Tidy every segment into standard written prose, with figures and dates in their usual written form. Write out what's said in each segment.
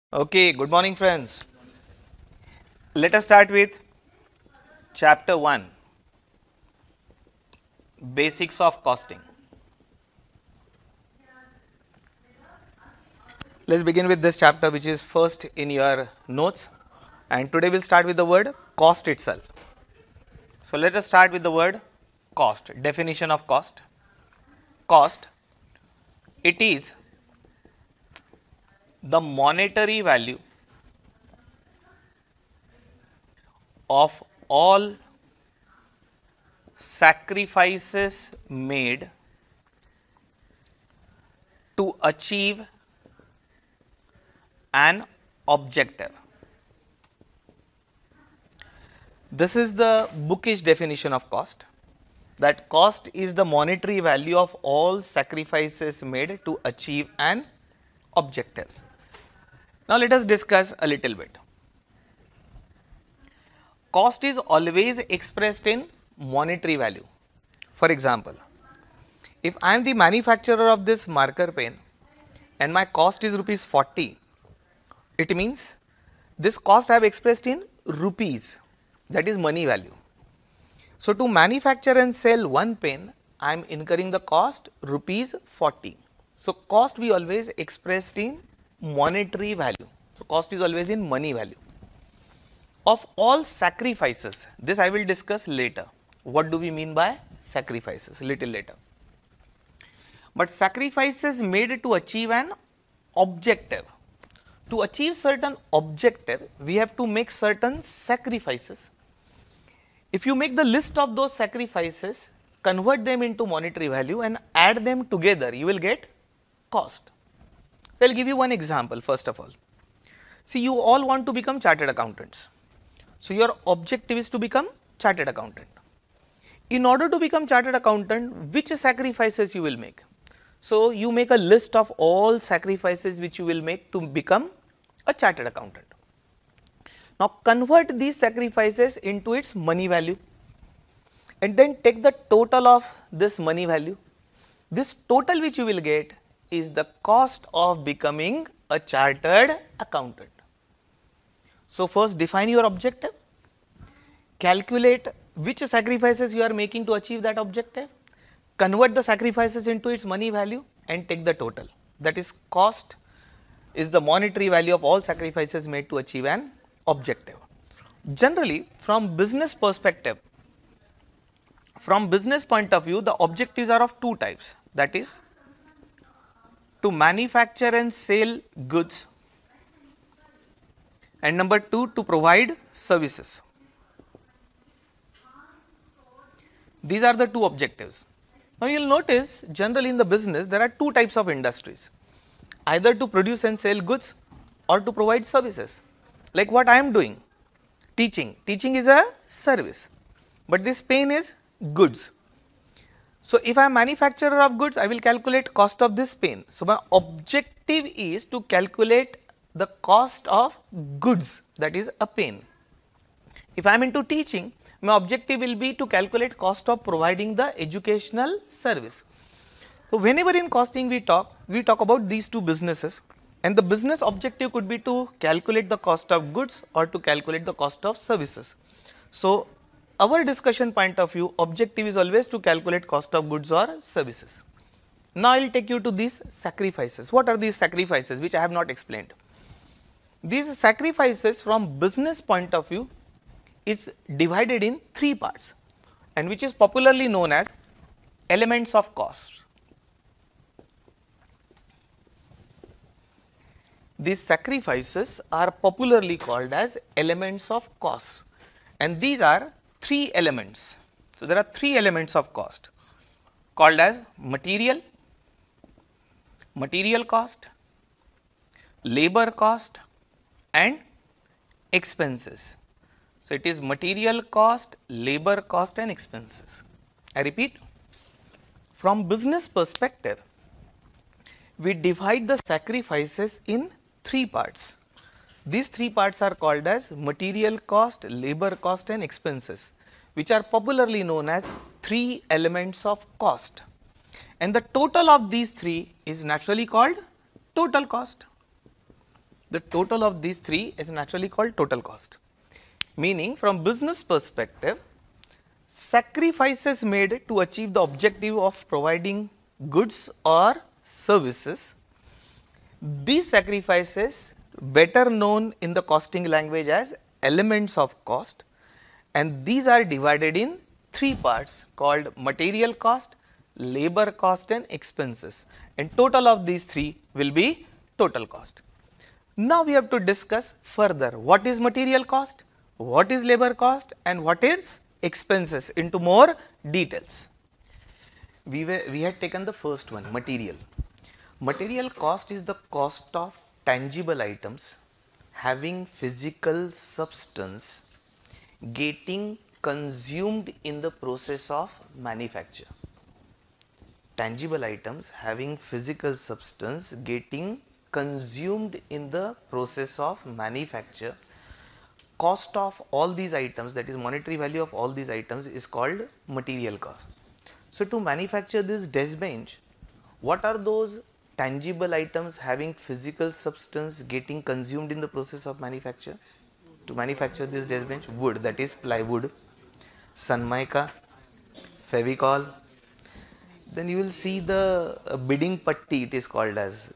Okay, good morning friends. Let us start with chapter 1, basics of costing. Let's begin with this chapter which is first in your notes, and today we'll start with the word cost itself. So let us start with the word cost. Definition of cost. Cost, it is the monetary value of all sacrifices made to achieve an objective. This is the bookish definition of cost, that cost is the monetary value of all sacrifices made to achieve an objectives. Now let us discuss a little bit. Cost is always expressed in monetary value. For example, if I am the manufacturer of this marker pen and my cost is rupees 40, it means this cost I have expressed in rupees, that is money value. So to manufacture and sell one pen, I am incurring the cost rupees 40. So cost we always expressed in monetary value. So cost is always in money value. Of all sacrifices, this I will discuss later. What do we mean by sacrifices? Little later. But sacrifices made to achieve an objective. To achieve certain objective, we have to make certain sacrifices. If you make the list of those sacrifices, convert them into monetary value and add them together, you will get cost. I will give you one example first of all. See, you all want to become chartered accountants. So your objective is to become chartered accountant. In order to become chartered accountant, which sacrifices you will make? So you make a list of all sacrifices which you will make to become a chartered accountant. Now convert these sacrifices into its money value and then take the total of this money value. This total which you will get is the cost of becoming a chartered accountant. So first define your objective, calculate which sacrifices you are making to achieve that objective, convert the sacrifices into its money value and take the total. That is, cost is the monetary value of all sacrifices made to achieve an objective. Generally, from business perspective, from business point of view, the objectives are of two types, that is to manufacture and sell goods, and number two, to provide services. These are the two objectives. Now you will notice generally in the business there are two types of industries, either to produce and sell goods or to provide services. Like what I am doing, teaching. Teaching is a service, but this pen is goods. So if I am manufacturer of goods, I will calculate cost of this pen. So my objective is to calculate the cost of goods, that is a pen. If I am into teaching, my objective will be to calculate cost of providing the educational service. So whenever in costing we talk about these two businesses, and the business objective could be to calculate the cost of goods or to calculate the cost of services. So our discussion point of view, objective is always to calculate cost of goods or services. Now I will take you to these sacrifices. What are these sacrifices which I have not explained? These sacrifices from business point of view is divided in three parts, and which is popularly known as elements of cost. These sacrifices are popularly called as elements of cost, and these are three elements. So there are three elements of cost called as material cost, labor cost and expenses. So it is material cost, labor cost and expenses. I repeat, from business perspective, we divide the sacrifices in three parts. These three parts are called as material cost, labor cost and expenses, which are popularly known as three elements of cost. And the total of these three is naturally called total cost. The total of these three is naturally called total cost. Meaning, from business perspective, sacrifices made to achieve the objective of providing goods or services, these sacrifices better known in the costing language as elements of cost, and these are divided in three parts called material cost, labor cost and expenses, and total of these three will be total cost. Now we have to discuss further what is material cost, what is labor cost and what is expenses into more details. We had taken the first one, material. Material cost is the cost of tangible items having physical substance getting consumed in the process of manufacture. Tangible items having physical substance getting consumed in the process of manufacture. Cost of all these items, that is monetary value of all these items, is called material cost. So to manufacture this desk bench, what are those tangible items having physical substance getting consumed in the process of manufacture? To manufacture this desk bench, wood, that is plywood, sunmica, fevicol. Then you will see the bidding putty, it is called as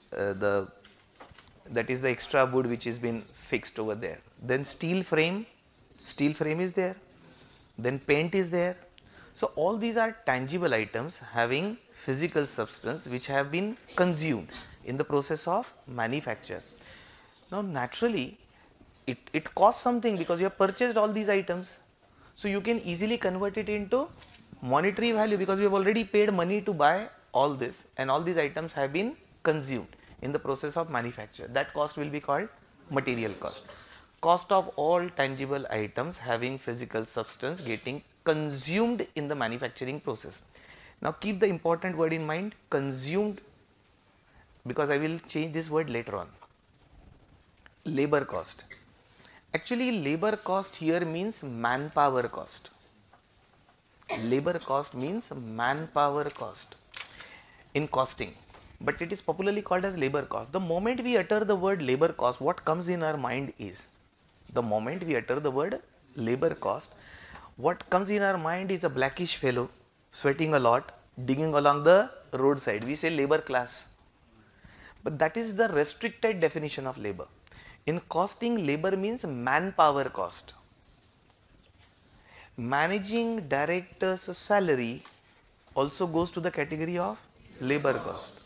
that is the extra wood which is been fixed over there. Then steel frame is there. Then paint is there. So all these are tangible items having physical substance which have been consumed in the process of manufacture. Now naturally it costs something because you have purchased all these items. So you can easily convert it into monetary value because we have already paid money to buy all this, and all these items have been consumed in the process of manufacture. That cost will be called material cost. Cost of all tangible items having physical substance getting consumed in the manufacturing process. Now keep the important word in mind, consumed, because I will change this word later on. Labor cost. Actually labor cost here means manpower cost. Labor cost means manpower cost in costing, but it is popularly called as labor cost. The moment we utter the word labor cost, what comes in our mind is, the moment we utter the word labor cost, what comes in our mind is a blackish fellow sweating a lot, digging along the roadside. We say labor class, but that is the restricted definition of labor. In costing, labor means manpower cost. Managing director's salary also goes to the category of labor cost.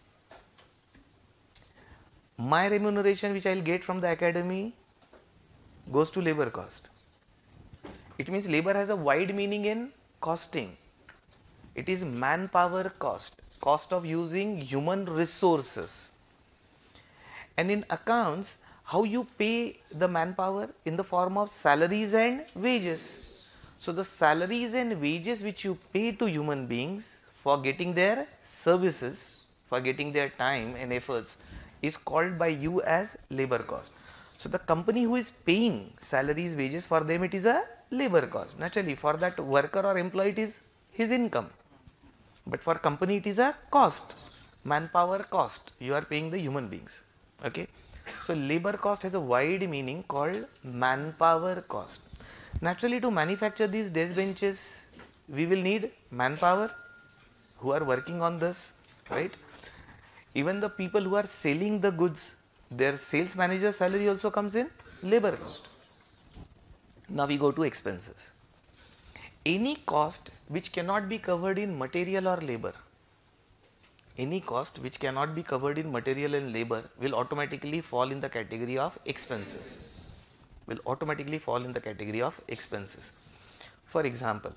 My remuneration which I will get from the academy goes to labor cost. It means labor has a wide meaning in costing. It is manpower cost, cost of using human resources. And in accounts, how you pay the manpower? In the form of salaries and wages. So the salaries and wages which you pay to human beings for getting their services, for getting their time and efforts, is called by you as labor cost. So the company who is paying salaries, wages, for them it is a labor cost. Naturally for that worker or employee it is his income, but for company it is a cost, manpower cost. You are paying the human beings. Okay. So labor cost has a wide meaning called manpower cost. Naturally to manufacture these desk benches we will need manpower who are working on this, right? Even the people who are selling the goods, their sales manager salary also comes in labor cost. Now we go to expenses. Any cost which cannot be covered in material or labor, any cost which cannot be covered in material and labor will automatically fall in the category of expenses. Will automatically fall in the category of expenses. For example,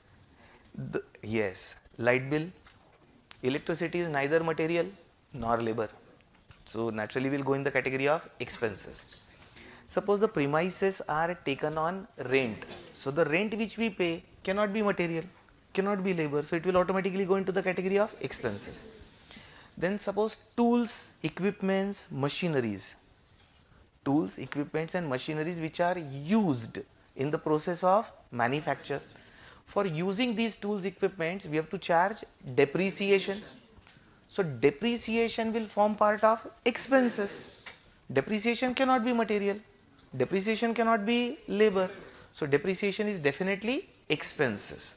light bill, electricity is neither material nor labor. So naturally will go in the category of expenses. Suppose the premises are taken on rent. So the rent which we pay cannot be material, cannot be labor. So it will automatically go into the category of expenses. Then suppose tools, equipments, machineries. Tools, equipments and machineries which are used in the process of manufacture. For using these tools, equipments, we have to charge depreciation. So depreciation will form part of expenses. Depreciation cannot be material, depreciation cannot be labor. So depreciation is definitely expenses.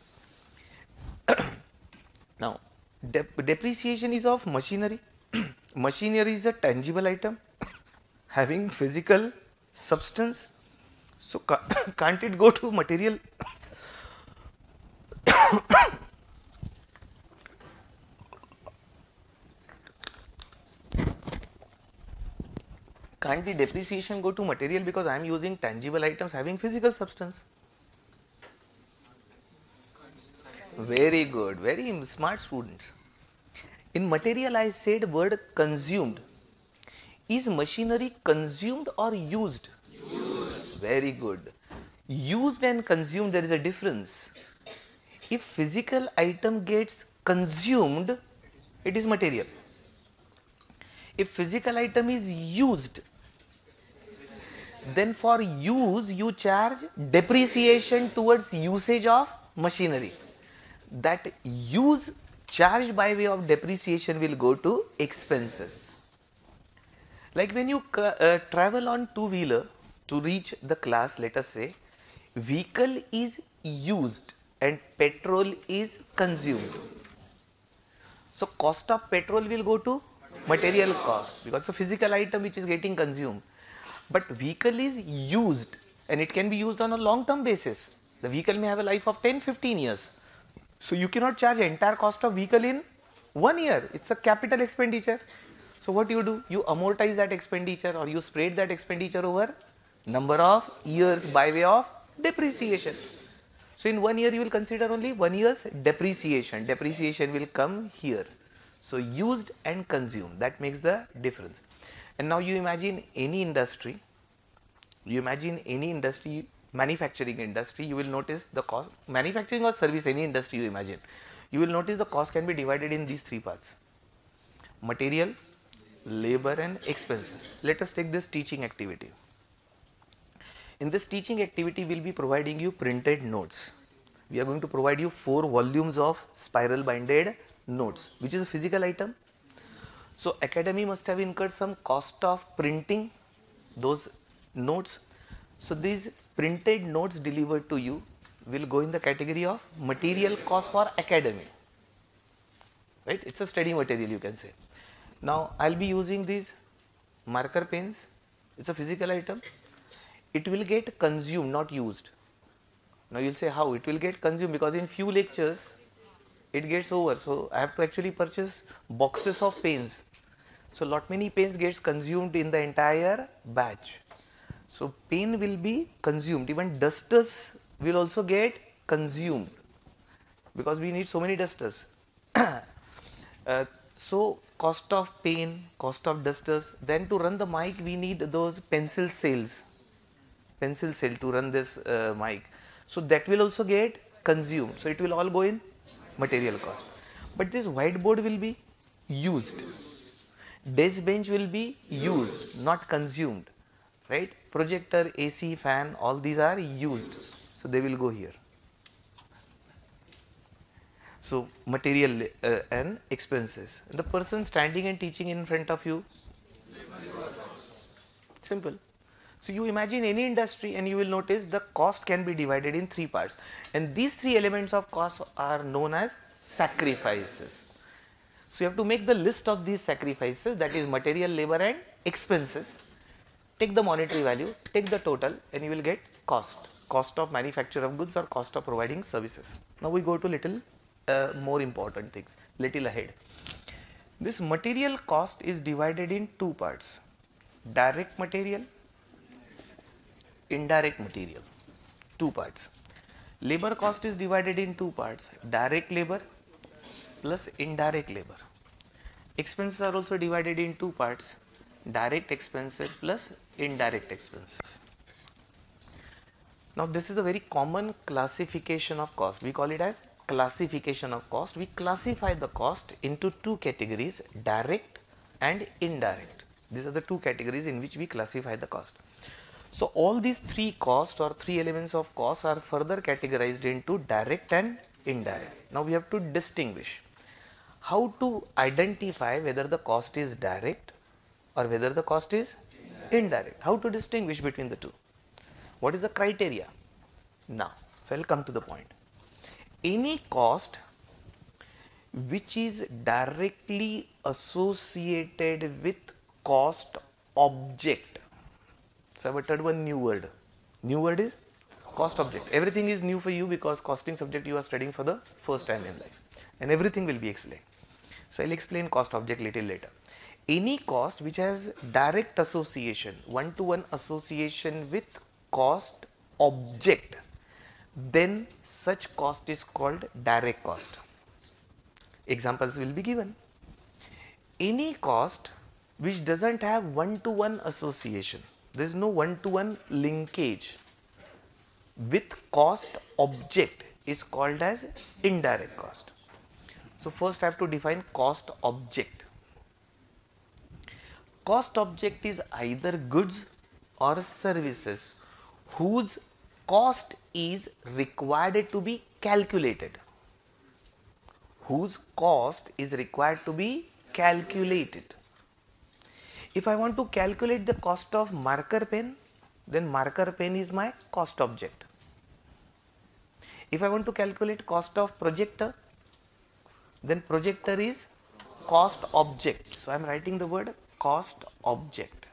Now depreciation is of machinery. Machinery is a tangible item having physical substance. So can't it go to material? Can't the depreciation go to material because I am using tangible items having physical substance? Very good, very smart students. In material I said word consumed. Is machinery consumed or used? Used. Very good. Used and consumed, there is a difference. If physical item gets consumed, it is material. If physical item is used, then for use you charge depreciation towards usage of machinery. That use charged by way of depreciation will go to expenses. Like when you travel on two-wheeler to reach the class, let us say, vehicle is used and petrol is consumed. So cost of petrol will go to material cost because it's a physical item which is getting consumed. But vehicle is used and it can be used on a long-term basis. The vehicle may have a life of 10-15 years. So you cannot charge entire cost of vehicle in 1 year. It's a capital expenditure. So what do? You amortize that expenditure or you spread that expenditure over number of years by way of depreciation. So in 1 year you will consider only 1 year's depreciation. Depreciation will come here. So used and consumed, that makes the difference. And now you imagine any industry, manufacturing industry, you will notice the cost, manufacturing or service, any industry you imagine, you will notice the cost can be divided in these three parts: material, labor and expenses. Let us take this teaching activity. In this teaching activity, we will be providing you printed notes. We are going to provide you 4 volumes of spiral binded notes, which is a physical item. So academy must have incurred some cost of printing those notes. So these printed notes delivered to you will go in the category of material cost for academy. Right? It's a study material, you can say. Now I'll be using these marker pens. It's a physical item. It will get consumed, not used. Now you'll say how? It will get consumed because in few lectures it gets over. So I have to actually purchase boxes of pens. So lot many pens gets consumed in the entire batch. So pen will be consumed. Even dusters will also get consumed because we need so many dusters. So cost of pen, cost of dusters. Then to run the mic we need those pencil cells. Pencil cell to run this mic. So that will also get consumed. So it will all go in material cost. But this whiteboard will be used. Desk bench will be used, not consumed. Right? Projector, AC, fan, all these are used. So they will go here. So material and expenses. The person standing and teaching in front of you. Simple. So you imagine any industry and you will notice the cost can be divided in 3 parts. And these 3 elements of cost are known as sacrifices. So you have to make the list of these sacrifices, that is material, labor and expenses. Take the monetary value, take the total and you will get cost. Cost of manufacture of goods or cost of providing services. Now we go to little more important things, little ahead. This material cost is divided in 2 parts: direct material, indirect material. 2 parts. Labor cost is divided in 2 parts: direct labor plus indirect labor. Expenses are also divided in 2 parts: direct expenses plus indirect expenses. Now this is a very common classification of cost. We call it as classification of cost. We classify the cost into 2 categories: direct and indirect. These are the 2 categories in which we classify the cost. So all these 3 costs or 3 elements of cost are further categorized into direct and indirect. Now we have to distinguish how to identify whether the cost is direct or whether the cost is Indirect. How to distinguish between the two? What is the criteria? Now, so I will come to the point. Any cost which is directly associated with cost object. So I have uttered one new word. New word is cost object. Everything is new for you because costing subject you are studying for the first time in life, and everything will be explained. So I will explain cost object little later. Any cost which has direct association, one-to-one association with cost object, then such cost is called direct cost. Examples will be given. Any cost which doesn't have one-to-one association, there is no one-to-one linkage with cost object, is called as indirect cost. So first I have to define cost object. Cost object is either goods or services whose cost is required to be calculated. Whose cost is required to be calculated. If I want to calculate the cost of marker pen, then marker pen is my cost object. If I want to calculate cost of projector, then projector is cost object. So I am writing the word cost object.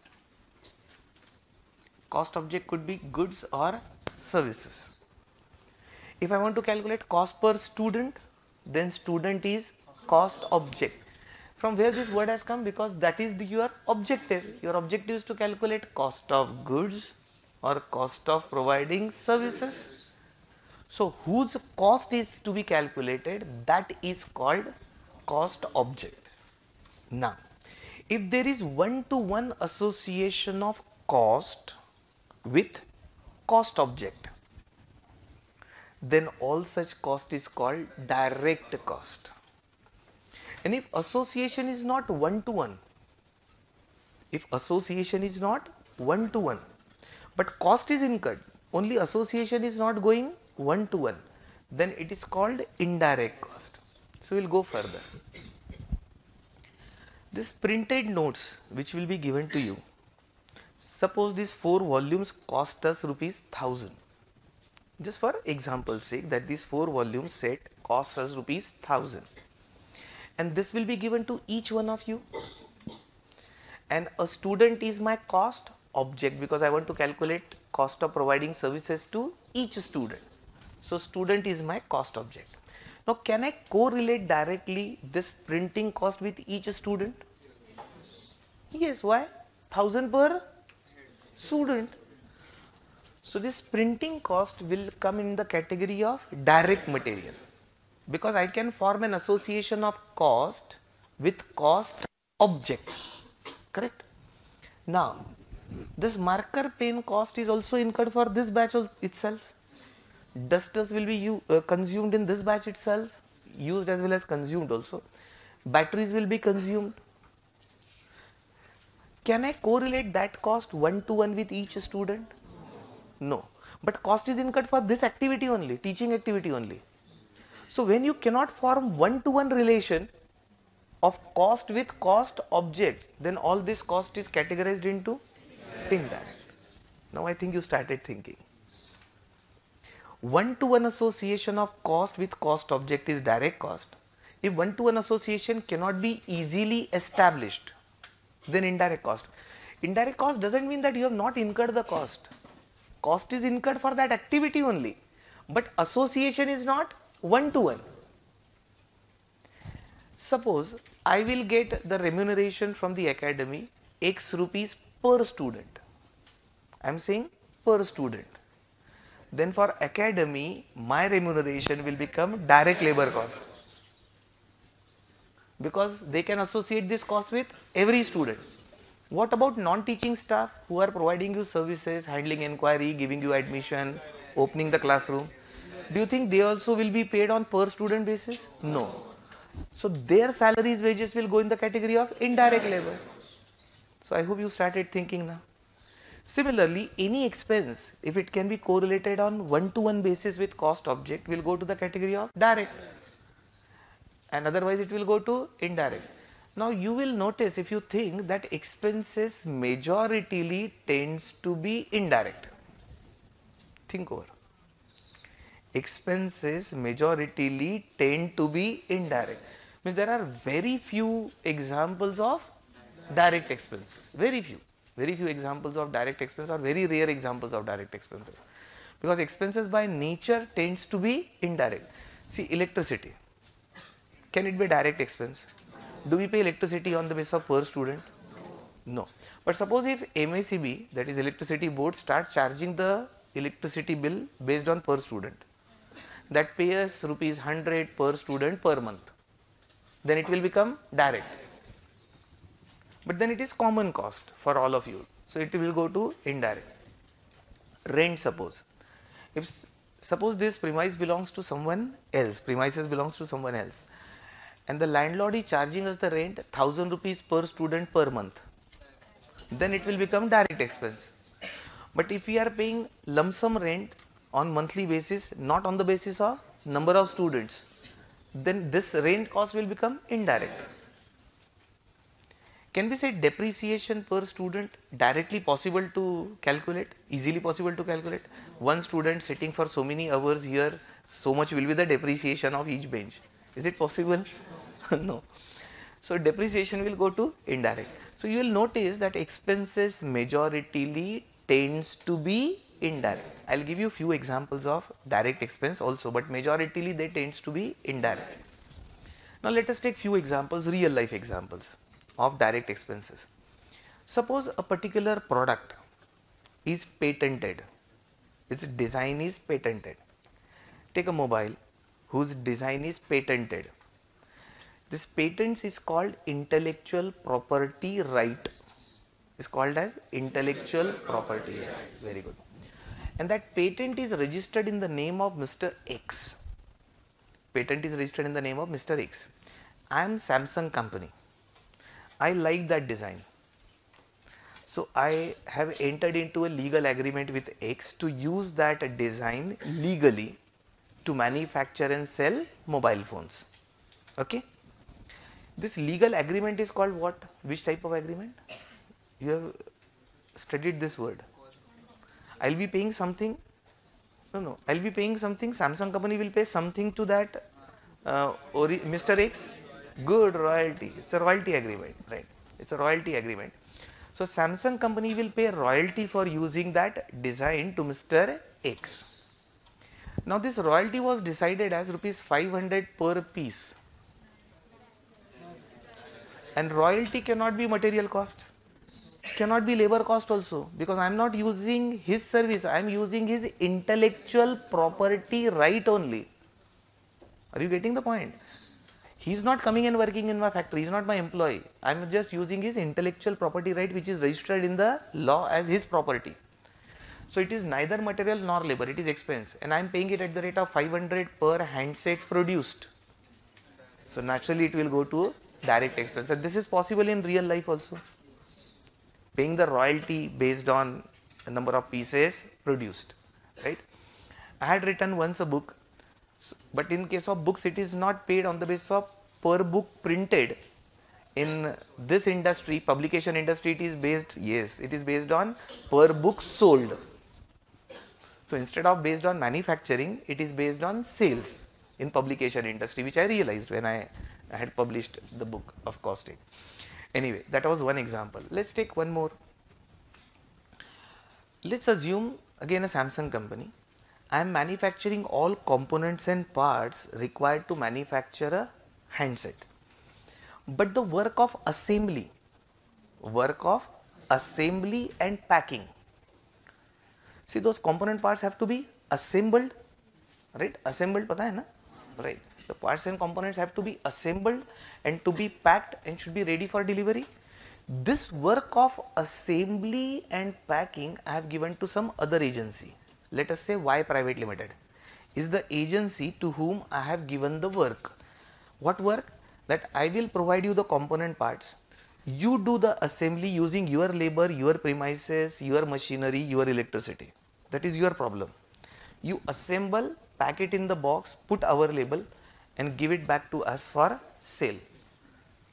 Cost object could be goods or services. If I want to calculate cost per student, then student is cost object. From where this word has come? Because that is your objective. Your objective is to calculate cost of goods or cost of providing services. So whose cost is to be calculated, that is called cost object. Now, if there is one-to-one association of cost with cost object, then all such cost is called direct cost. And if association is not one-to-one, but cost is incurred, only association is not going one-to-one, then it is called indirect cost. So we will go further. This printed notes which will be given to you, suppose these 4 volumes cost us ₹1000. Just for example's sake, that these 4 volumes set cost us ₹1000. And this will be given to each one of you. And a student is my cost object because I want to calculate cost of providing services to each student. So student is my cost object. Now can I correlate directly this printing cost with each student? Yes, why? 1000 per student. So this printing cost will come in the category of direct material, because I can form an association of cost with cost object, correct? Now this marker pen cost is also incurred for this batch itself. Dusters will be consumed in this batch itself, used as well as consumed also. Batteries will be consumed. Can I correlate that cost one-to-one with each student? No. But cost is incurred for this activity only, teaching activity only. So when you cannot form one-to-one relation of cost with cost object, then all this cost is categorized into indirect. Now I think you started thinking. One-to-one association of cost with cost object is direct cost. If one-to-one association cannot be easily established, then indirect cost. Indirect cost doesn't mean that you have not incurred the cost. Cost is incurred for that activity only, but association is not one-to-one. Suppose I will get the remuneration from the academy X rupees per student. I am saying per student. Then for academy, my remuneration will become direct labor cost, because they can associate this cost with every student. What about non-teaching staff who are providing you services, handling inquiry, giving you admission, opening the classroom? Do you think they also will be paid on per student basis? No. So their salaries, wages will go in the category of indirect labor. So I hope you started thinking now. Similarly, any expense, if it can be correlated on one-to-one basis with cost object, will go to the category of direct, and otherwise it will go to indirect. Now you will notice, if you think, that expenses majoritarily tends to be indirect. Think over. Expenses majoritarily tend to be indirect. Means there are very few examples of direct expenses. Very few. Very few examples of direct expense, or very rare examples of direct expenses. Because expenses by nature tends to be indirect. See, electricity. Can it be a direct expense? Do we pay electricity on the basis of per student? No. But suppose if MACB, that is electricity board, starts charging the electricity bill based on per student, that pays rupees 100 per student per month, then it will become direct. But then it is common cost for all of you, so it will go to indirect. Rent, suppose. If suppose this premise belongs to someone else, premises belongs to someone else, and the landlord is charging us the rent 1000 rupees per student per month, then it will become direct expense. But if we are paying lump sum rent on monthly basis, not on the basis of number of students, then this rent cost will become indirect. Can we say depreciation per student directly possible to calculate, easily possible to calculate? One student sitting for so many hours here, so much will be the depreciation of each bench. Is it possible? No. So depreciation will go to indirect. So you will notice that expenses majoritarily tends to be indirect. I will give you few examples of direct expense also, but majoritarily they tends to be indirect. Now let us take few examples, real life examples of direct expenses. Suppose a particular product is patented, its design is patented. Take a mobile whose design is patented. This patent is called intellectual property right. Is called as intellectual property right. Very good. And that patent is registered in the name of Mr. X. Patent is registered in the name of Mr. X. I am Samsung company. I like that design. So I have entered into a legal agreement with X to use that design legally to manufacture and sell mobile phones. Okay. This legal agreement is called what? Which type of agreement? You have studied this word. I will be paying something. No. I will be paying something. Samsung company will pay something to that Mr. X. Good, royalty. It's a royalty agreement, right? It's a royalty agreement. So Samsung company will pay royalty for using that design to Mr. X. Now this royalty was decided as rupees 500 per piece. And royalty cannot be material cost, cannot be labor cost also, because I am not using his service, I am using his intellectual property right only. Are you getting the point? He is not coming and working in my factory, he is not my employee. I am just using his intellectual property right, which is registered in the law as his property. So it is neither material nor labor, it is expense, and I am paying it at the rate of 500 per handset produced. So naturally it will go to direct expense, and this is possible in real life also. Paying the royalty based on the number of pieces produced, right? I had written once a book, but in case of books it is not paid on the basis of per book printed. In this industry, publication industry, it is based, yes, it is based on per book sold. So instead of based on manufacturing, it is based on sales in publication industry, which I realized when I had published the book of costing. Anyway, that was one example. Let's take one more. Let's assume again a Samsung company. I am manufacturing all components and parts required to manufacture a handset. But the work of assembly and packing. See, those component parts have to be assembled, right? Assembled, pata hai na? Right. The parts and components have to be assembled and to be packed and should be ready for delivery. This work of assembly and packing I have given to some other agency. Let us say Y Private Limited is the agency to whom I have given the work. What work? That I will provide you the component parts. You do the assembly using your labor, your premises, your machinery, your electricity. That is your problem. You assemble, pack it in the box, put our label and give it back to us for sale.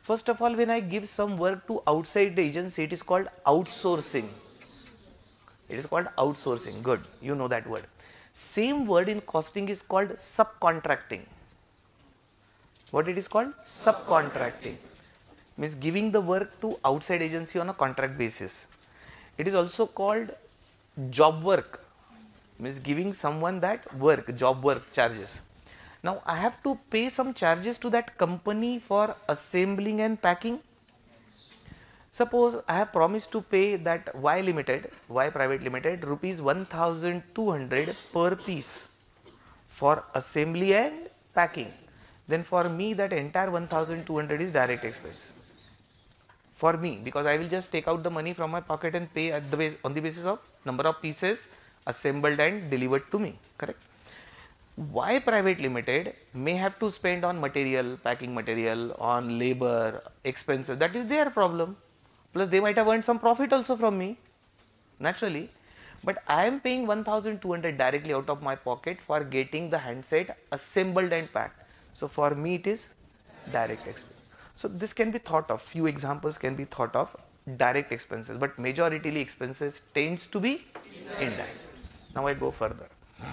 First of all, when I give some work to outside the agency, it is called outsourcing. It is called outsourcing. Good, you know that word. Same word in costing is called subcontracting. What it is called? Subcontracting. Means giving the work to outside agency on a contract basis. It is also called job work. Means giving someone that work, job work charges. Now I have to pay some charges to that company for assembling and packing. Suppose I have promised to pay that Y Limited, Y Private Limited, rupees 1200 per piece for assembly and packing. Then for me that entire 1200 is direct expense. For me, because I will just take out the money from my pocket and pay at the base, on the basis of number of pieces assembled and delivered to me, correct? Y Private Limited may have to spend on material, packing material, on labor, expenses, that is their problem. Plus they might have earned some profit also from me, naturally. But I am paying 1200 directly out of my pocket for getting the handset assembled and packed. So for me it is direct expense. So this can be thought of, few examples can be thought of direct expenses, but majority expenses tends to be indirect. Now I go further.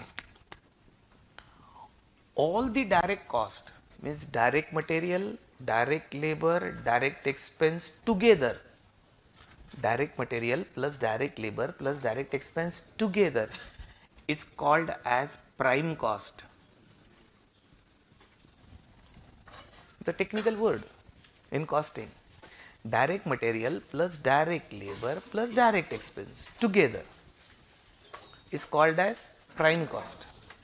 All the direct cost means direct material, direct labor, direct expense together. Direct material plus direct labor plus direct expense together is called as prime cost. It's a technical word in costing. Direct material plus direct labor plus direct expense together is called as prime cost.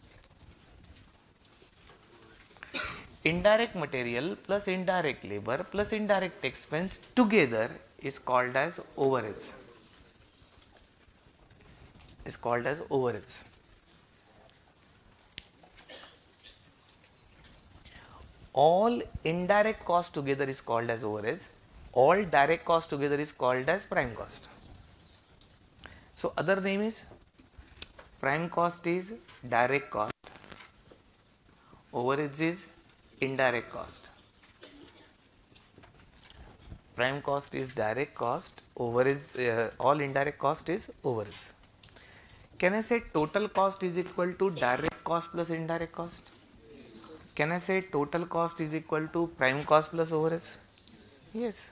Indirect material plus indirect labor plus indirect expense together is called as overheads. Is called as overheads. All indirect cost together is called as overheads. All direct cost together is called as prime cost. So other name is prime cost is direct cost. Overheads is indirect cost. Prime cost is direct cost, overheads, all indirect cost is overheads. Can I say total cost is equal to direct cost plus indirect cost? Can I say total cost is equal to prime cost plus overheads? Yes.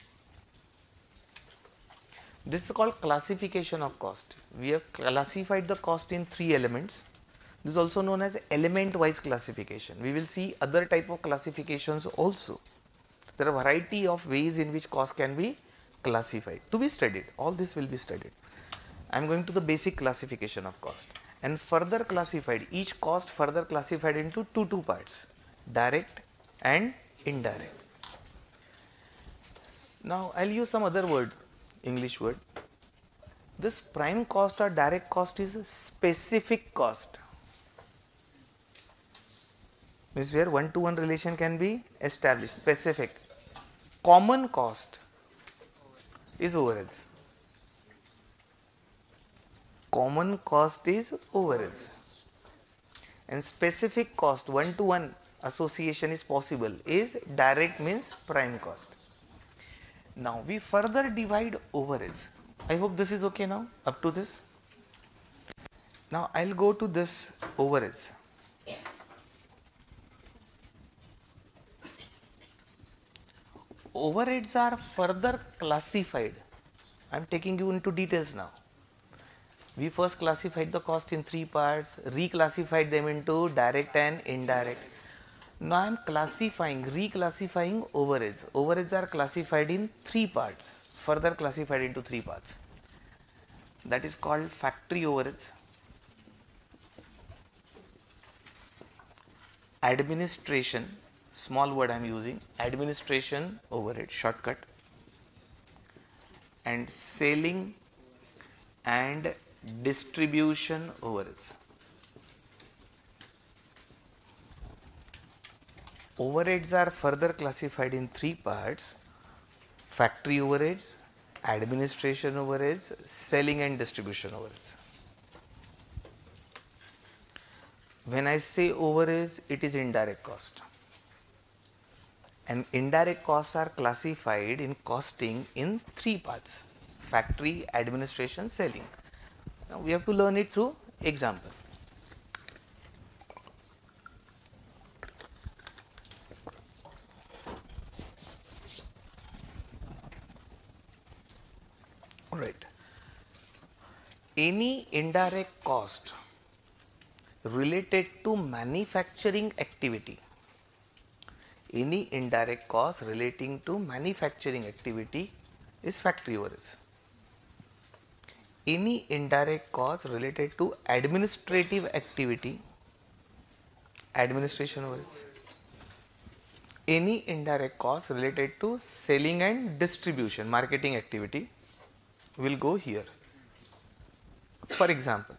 This is called classification of cost. We have classified the cost in three elements. This is also known as element wise classification. We will see other type of classifications also. There are a variety of ways in which cost can be classified, to be studied. All this will be studied. I am going to the basic classification of cost, and further classified, each cost further classified into two parts, direct and indirect. Now I will use some other word, English word. This prime cost or direct cost is specific cost. Means where one-to-one relation can be established. Specific. Common cost is overheads. Common cost is overheads. And specific cost, one-to-one association is possible, is direct means prime cost. Now we further divide overheads. I hope this is okay now, up to this. Now I will go to this overheads. Overheads are further classified. I am taking you into details now. We first classified the cost in three parts, reclassified them into direct and indirect. Now I am reclassifying overheads. Overheads are classified in three parts, further classified into three parts. That is called factory overheads, administration, small word I am using, administration overhead, shortcut, and selling and distribution overheads. Overheads are further classified in three parts: factory overheads, administration overheads, selling and distribution overheads. When I say overheads, it is indirect cost. And indirect costs are classified in costing in three parts: factory, administration, selling. Now we have to learn it through example. Alright. Any indirect cost related to manufacturing activity, any indirect cost relating to manufacturing activity is factory overheads. Any indirect cost related to administrative activity, administration overheads. Any indirect cost related to selling and distribution, marketing activity will go here. For example,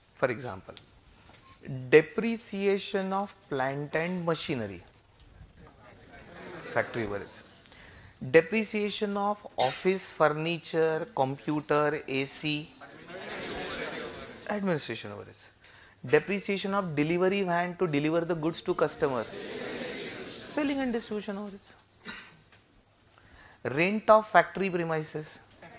depreciation of plant and machinery, factory overheads. Depreciation of office furniture, computer, AC, administration overheads. Depreciation of delivery van to deliver the goods to customer, selling and distribution overheads. Rent of factory premises,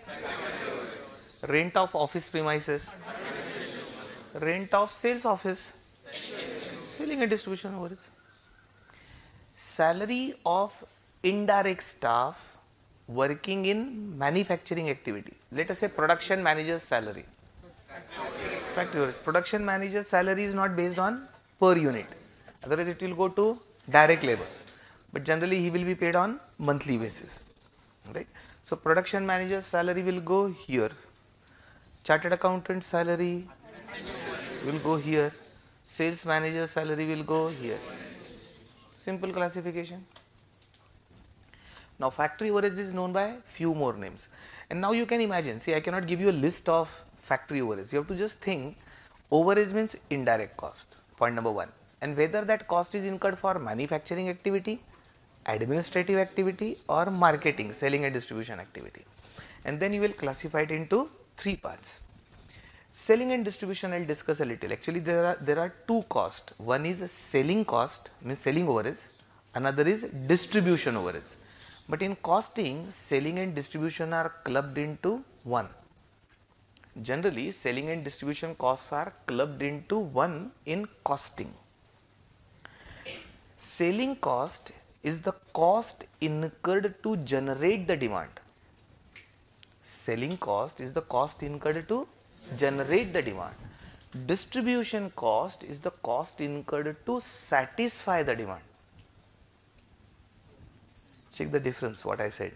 rent of office premises, rent of sales office, selling and distribution overheads. Salary of indirect staff working in manufacturing activity. Let us say production manager's salary. Factory overheads. Production manager's salary is not based on per unit. Otherwise it will go to direct labor. But generally he will be paid on monthly basis. Right? So production manager's salary will go here. Chartered accountant salary will go here. Sales manager salary will go here. Simple classification. Now factory overheads is known by few more names. And now you can imagine, see I cannot give you a list of factory overheads. You have to just think overheads means indirect cost, point number one. And whether that cost is incurred for manufacturing activity, administrative activity or marketing, selling and distribution activity. And then you will classify it into three parts. Selling and distribution I will discuss a little. Actually there are two costs. One is selling cost, means selling overheads. Another is distribution overheads. But in costing, selling and distribution are clubbed into one. Generally selling and distribution costs are clubbed into one in costing. Selling cost is the cost incurred to generate the demand. Selling cost is the cost incurred to generate the demand. Distribution cost is the cost incurred to satisfy the demand. Check the difference what I said.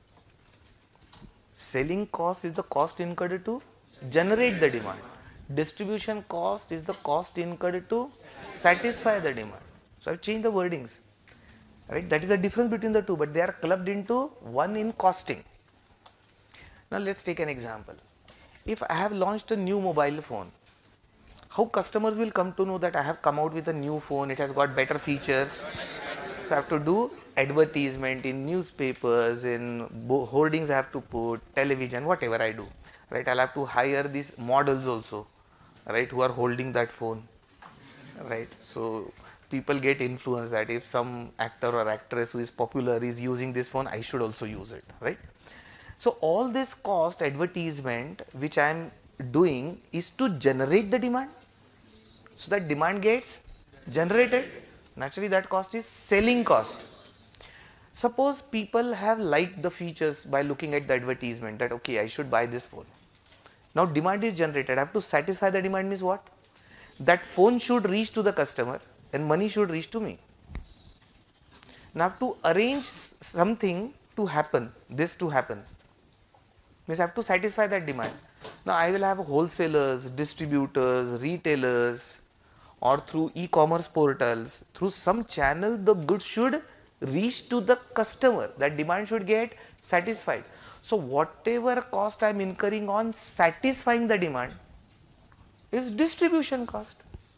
Selling cost is the cost incurred to generate the demand. Distribution cost is the cost incurred to satisfy the demand. So I have changed the wordings. Right? That is the difference between the two, but they are clubbed into one in costing. Now let's take an example. If I have launched a new mobile phone, how customers will come to know that I have come out with a new phone, it has got better features. So I have to do advertisement in newspapers, in hoardings I have to put, television, whatever I do. Right? I'll have to hire these models also, right, who are holding that phone. Right? So people get influenced that if some actor or actress who is popular is using this phone, I should also use it. Right? So all this cost advertisement which I am doing is to generate the demand. So that demand gets generated. Naturally that cost is selling cost. Suppose people have liked the features by looking at the advertisement that okay, I should buy this phone. Now demand is generated. I have to satisfy the demand means what? That phone should reach to the customer and money should reach to me. Now I have to arrange something to happen, this to happen. Means I have to satisfy that demand. Now I will have wholesalers, distributors, retailers, or through e-commerce portals, through some channel the goods should reach to the customer, that demand should get satisfied. So whatever cost I am incurring on satisfying the demand is distribution cost.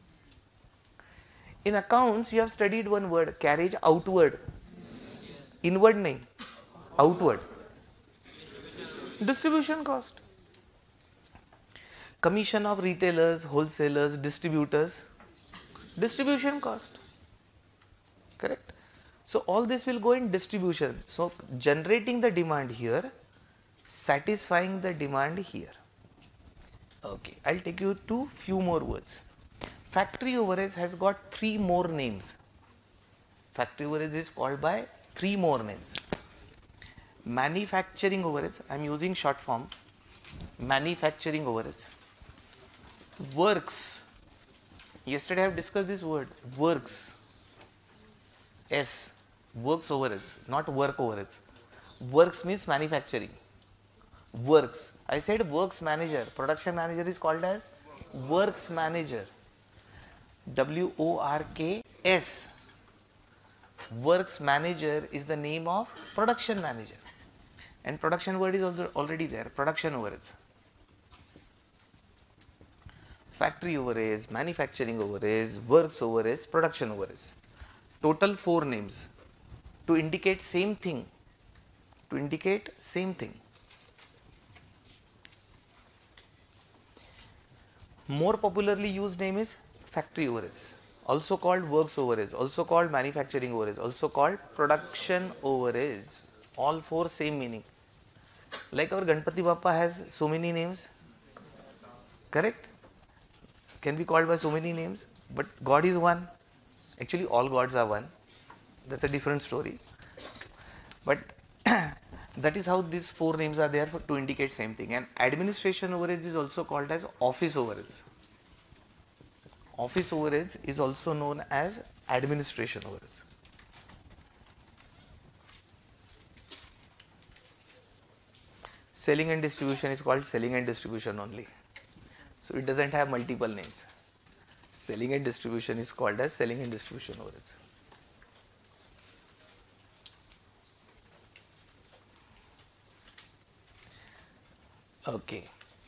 In accounts you have studied one word, carriage outward. Inward nahi, outward. Distribution cost. Commission of retailers, wholesalers, distributors, distribution cost. Correct? So all this will go in distribution. So generating the demand here, satisfying the demand here. Okay, I'll take you to few more words. Factory overheads has got 3 more names. Factory overheads is called by 3 more names. Manufacturing overheads, I am using short form. Manufacturing overheads. Works. Yesterday I have discussed this word. Works. S. Works overheads, not work overheads. Works means manufacturing. Works. I said works manager. Production manager is called as works manager. WORKS. Works manager is the name of production manager. And production word is also already there. Production overheads. Factory overheads, manufacturing overheads, works overheads, production overheads. Total 4 names to indicate same thing. To indicate same thing. More popularly used name is factory overheads, also called works overheads, also called manufacturing overheads, also called production overheads. All 4 same meaning. Like our Ganpati Bappa has so many names, correct? Can be called by so many names, but God is one. Actually all gods are one. That's a different story. But that is how these 4 names are there to indicate same thing. And administration overheads is also called as office overheads. Office overheads is also known as administration overheads. Selling and distribution is called selling and distribution only. So it doesn't have multiple names. Selling and distribution is called as selling and distribution overheads. Okay.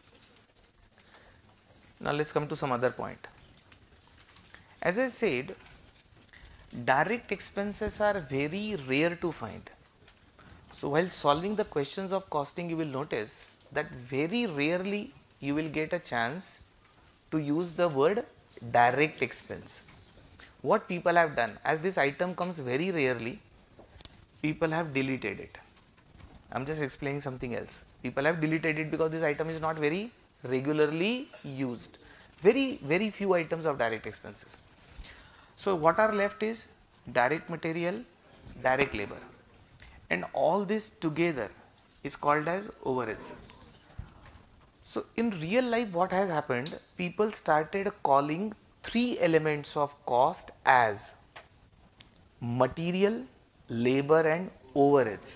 Now let's come to some other point. As I said, direct expenses are very rare to find. So while solving the questions of costing, you will notice that very rarely you will get a chance to use the word direct expense. What people have done, as this item comes very rarely, people have deleted it. I am just explaining something else. People have deleted it because this item is not very regularly used. Very few items of direct expenses. So what are left is direct material, direct labor, and all this together is called as overheads. So in real life what has happened, people started calling 3 elements of cost as material, labor and overheads.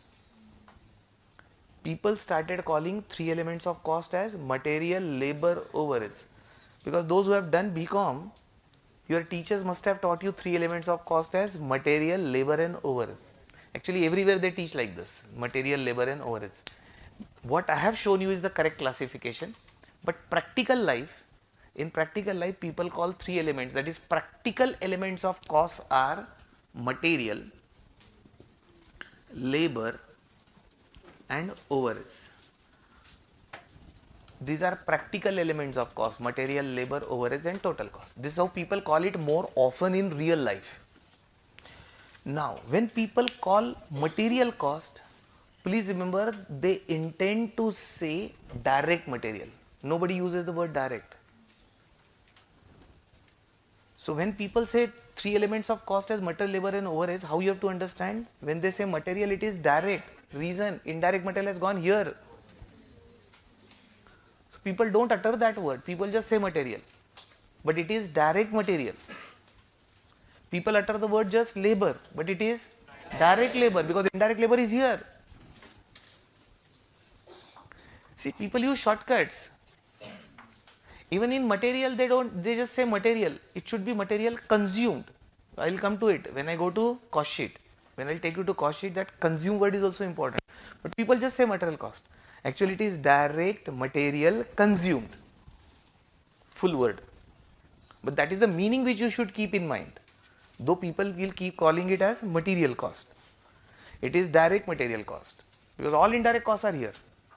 People started calling 3 elements of cost as material, labor, overheads. Because those who have done BCom, your teachers must have taught you 3 elements of cost as material, labor and overheads. Actually everywhere they teach like this, material, labor and overheads. What I have shown you is the correct classification, but in practical life people call 3 elements, that is practical elements of cost are material, labor and overheads. These are practical elements of cost, material, labor, overheads and total cost. This is how people call it more often in real life. Now, when people call material cost, please remember they intend to say direct material. Nobody uses the word direct. So when people say 3 elements of cost as material, labor and overheads, how you have to understand? When they say material, it is direct. Reason, indirect material has gone here. So people don't utter that word. People just say material. But it is direct material. People utter the word just labor, but it is direct labor because indirect labor is here. See, people use shortcuts. Even in material, they just say material. It should be material consumed. I will come to it when I go to cost sheet. When I will take you to cost sheet, that consume word is also important. But people just say material cost. Actually, it is direct material consumed. Full word. But that is the meaning which you should keep in mind. Though people will keep calling it as material cost. It is direct material cost. Because all indirect costs are here.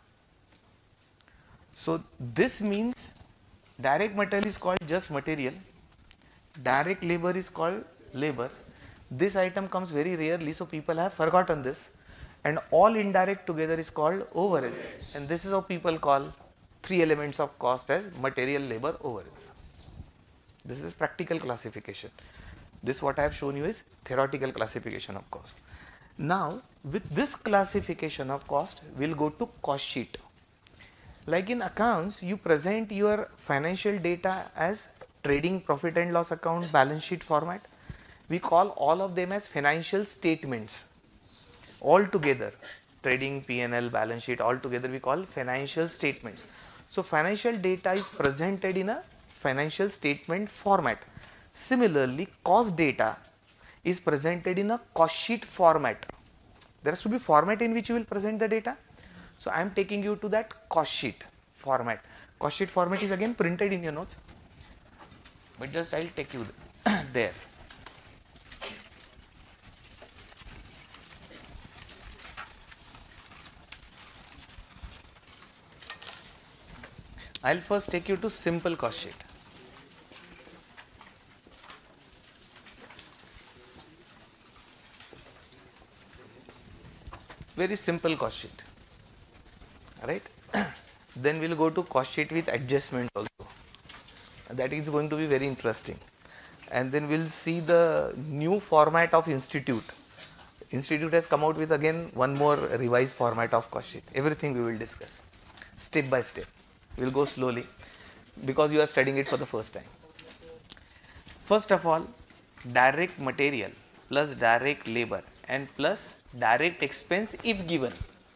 So this means direct material is called just material, direct labor is called labor, This item comes very rarely, so people have forgotten this, and all indirect together is called overheads, and this is how people call three elements of cost as material, labor, overheads. This is practical classification. This what I have shown you is theoretical classification of cost. Now with this classification of cost, we will go to cost sheet. Like in accounts, you present your financial data as trading profit and loss account, balance sheet format. We call all of them as financial statements. All together, trading, P&L, balance sheet, all together we call financial statements. So financial data is presented in a financial statement format. Similarly, cost data is presented in a cost sheet format. There has to be format in which you will present the data. So I am taking you to that cost sheet format. Cost sheet format is again printed in your notes, but just I will take you there. I will first take you to simple cost sheet. Very simple cost sheet, right? Then we will go to cost sheet with adjustment also. That is going to be very interesting. And then we will see the new format of institute. Institute has come out with again one more revised format of cost sheet. Everything we will discuss step by step. We will go slowly because you are studying it for the first time. First of all, direct material plus direct labor and plus direct expense if given.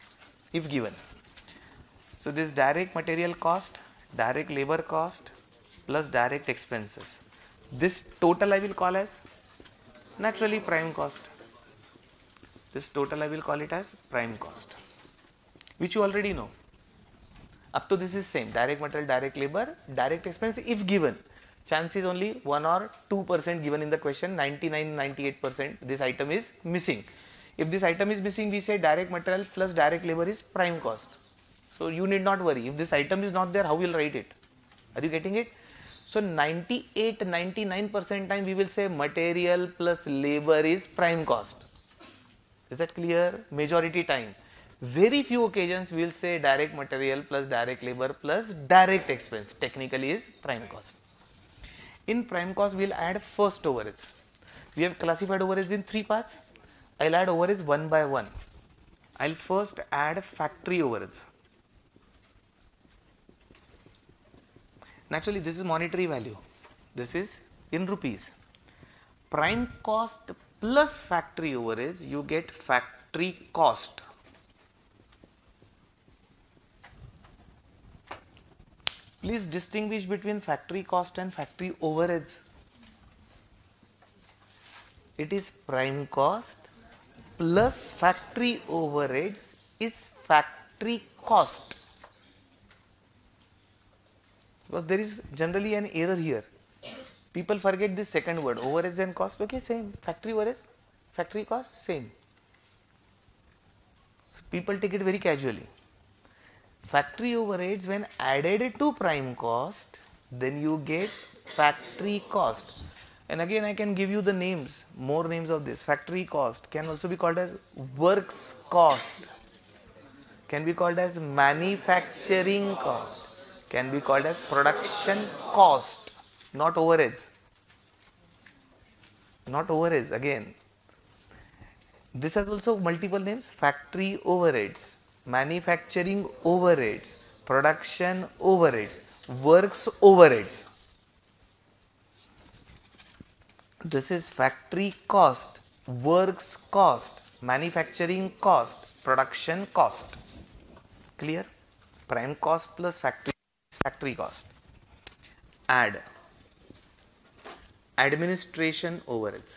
So this direct material cost, direct labor cost plus direct expenses. This total I will call as naturally prime cost. This total I will call it as prime cost, which you already know. Up to this is same, direct material, direct labor, direct expense if given. Chance is only 1 or 2% given in the question, 99-98% this item is missing. If this item is missing, we say direct material plus direct labor is prime cost. So you need not worry. If this item is not there, how we will write it? Are you getting it? So 98-99% time we will say material plus labor is prime cost. Is that clear? Majority time. Very few occasions we will say direct material plus direct labor plus direct expense, technically is prime cost. In prime cost we will add first overheads. We have classified overheads in 3 parts. I will add overheads one by one. I will first add factory overheads. Naturally this is monetary value. This is in rupees. Prime cost plus factory overheads, you get factory cost. Please distinguish between factory cost and factory overheads. It is prime cost plus factory overheads is factory cost. Because there is generally an error here. People forget this second word, overheads and cost. Okay, same. Factory overheads, factory cost, same. People take it very casually. Factory overheads when added to prime cost, then you get factory cost. And again I can give you the names, more names of this. Factory cost can also be called as works cost, can be called as manufacturing cost, can be called as production cost, not overheads. Not overheads again. This has also multiple names: factory overheads, manufacturing overheads, production overheads, works overheads. This is factory cost, works cost, manufacturing cost, production cost. Clear? Prime cost plus factory cost. Add administration overheads.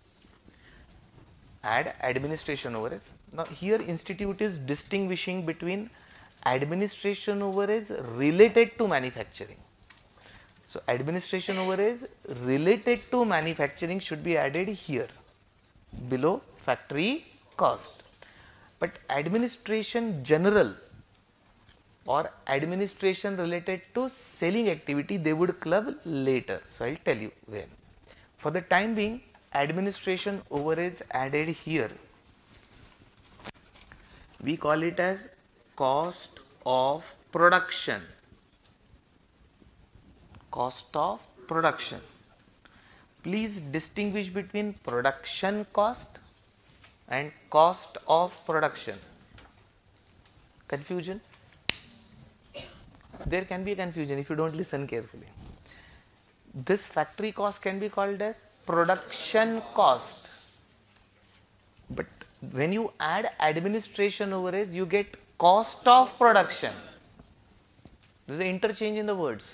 Add administration overheads. Now here institute is distinguishing between administration overheads related to manufacturing. So administration overheads related to manufacturing should be added here below factory cost. But administration general or administration related to selling activity, they would club later. So I will tell you when. For the time being, administration overheads added here, we call it as cost of production. Cost of production. Please distinguish between production cost and cost of production. Confusion? There can be a confusion if you don't listen carefully. This factory cost can be called as production cost. But when you add administration overheads, you get cost of production. There is an interchange in the words.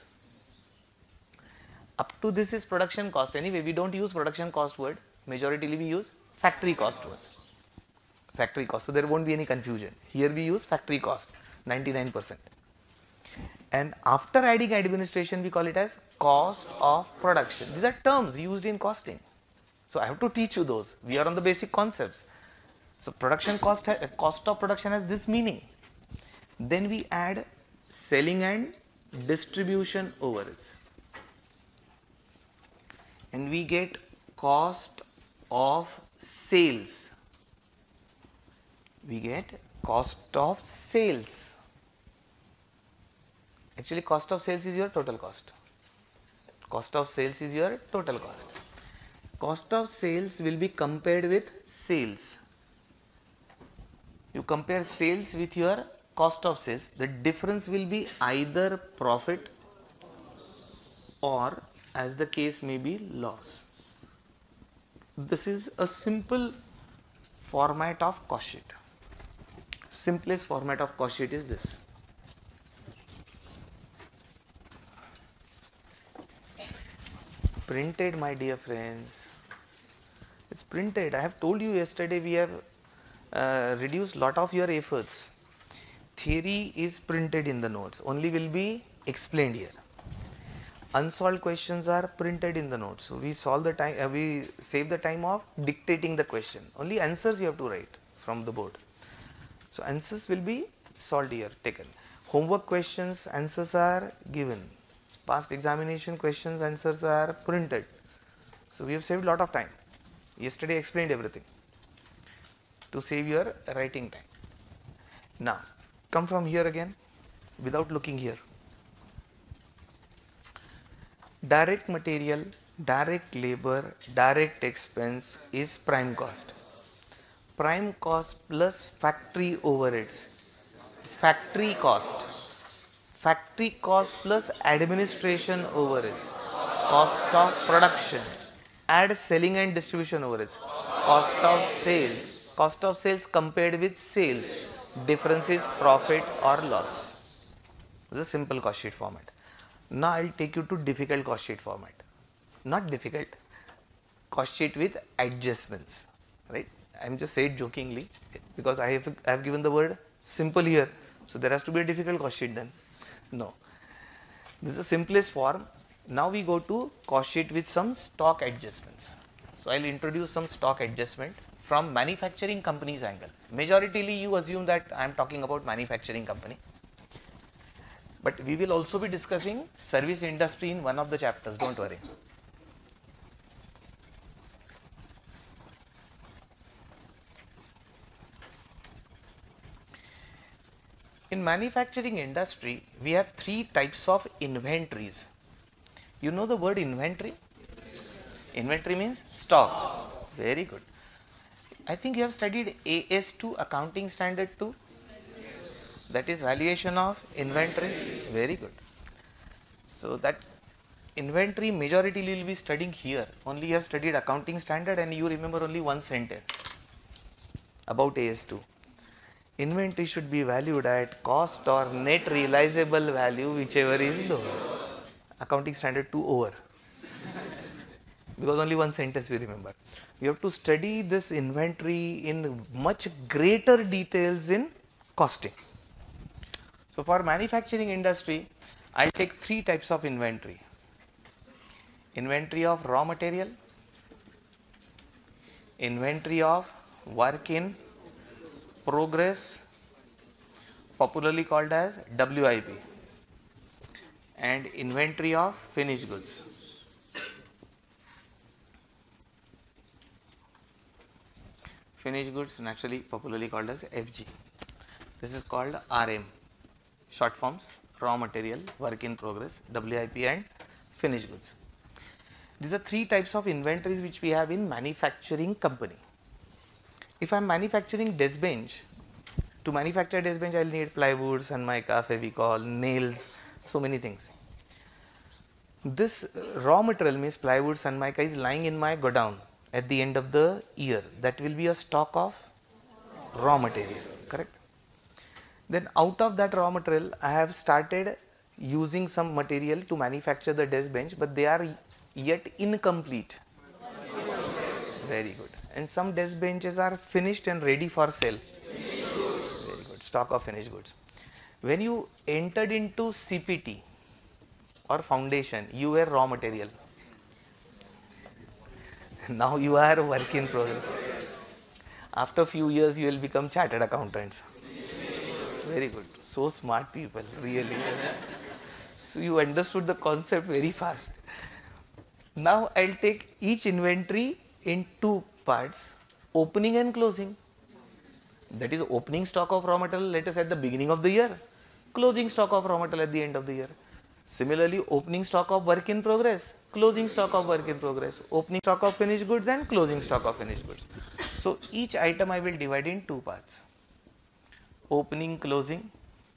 Up to this is production cost. Anyway, we don't use production cost word. Majoritarily we use factory cost word. Factory cost. So there won't be any confusion. Here we use factory cost, 99%. And after adding administration, we call it as cost of production. These are terms used in costing. So I have to teach you those. We are on the basic concepts. So production cost, cost of production has this meaning. Then we add selling and distribution overheads. And we get cost of sales. We get cost of sales. Actually, cost of sales is your total cost. Cost of sales is your total cost. Cost of sales will be compared with sales. You compare sales with your cost of sales. The difference will be either profit or, as the case may be, loss. This is a simple format of cost sheet. Simplest format of cost sheet is this. Printed, my dear friends. It's printed. I have told you yesterday we have reduced lot of your efforts. Theory is printed in the notes. Only will be explained here. Unsolved questions are printed in the notes. So we solve the time. We save the time of dictating the question. Only answers you have to write from the board. So answers will be solved here, taken. Homework questions, answers are given. Past examination questions, answers are printed. So we have saved a lot of time. Yesterday I explained everything to save your writing time. Now come from here again without looking here. Direct material, direct labor, direct expense is prime cost. Prime cost plus factory overheads is factory cost. Factory cost plus administration overheads, cost of production, add selling and distribution overheads, cost of sales compared with sales, difference is profit or loss. This is a simple cost sheet format. Now I will take you to difficult cost sheet format. Not difficult, cost sheet with adjustments, right? I am just saying jokingly because I have given the word simple here. So there has to be a difficult cost sheet then. No, this is the simplest form. Now we go to cost sheet with some stock adjustments. So I will introduce some stock adjustment from manufacturing company's angle. Majoritarily you assume that I am talking about manufacturing company. But we will also be discussing service industry in one of the chapters, don't worry. In manufacturing industry, we have three types of inventories. You know the word inventory? Inventory means stock. Very good. I think you have studied AS2, accounting standard 2. That is valuation of inventory. Very good. So that inventory majority you will be studying here. Only you have studied accounting standard and you remember only one sentence about AS2. Inventory should be valued at cost or net realizable value, whichever is lower. Accounting standard 2 over. Because only one sentence we remember. You have to study this inventory in much greater details in costing. So for manufacturing industry, I'll take three types of inventory. Inventory of raw material, inventory of work in progress, popularly called as WIP, and inventory of finished goods. finished goods, naturally popularly called as FG. This is called RM, short forms, raw material, work in progress, WIP and finished goods. These are three types of inventories which we have in manufacturing company. If I am manufacturing desk bench, to manufacture desk bench I will need plywood, Sanmaika, Fevicol, nails, so many things. This raw material means plywood, Sanmaika is lying in my godown at the end of the year. That will be a stock of raw material, correct? Then out of that raw material I have started using some material to manufacture the desk bench, but they are yet incomplete. Very good. And some desk benches are finished and ready for sale. Very good. Stock of finished goods. When you entered into CPT or foundation, you were raw material. Now you are work in progress. After few years you will become chartered accountants. Very good. So smart people, really. So you understood the concept very fast. Now I'll take each inventory in two parts, opening and closing. That is opening stock of raw material, let us at the beginning of the year, closing stock of raw material at the end of the year. Similarly, opening stock of work in progress, closing stock of work in progress, opening stock of finished goods and closing stock of finished goods. So each item I will divide in two parts. Opening, closing,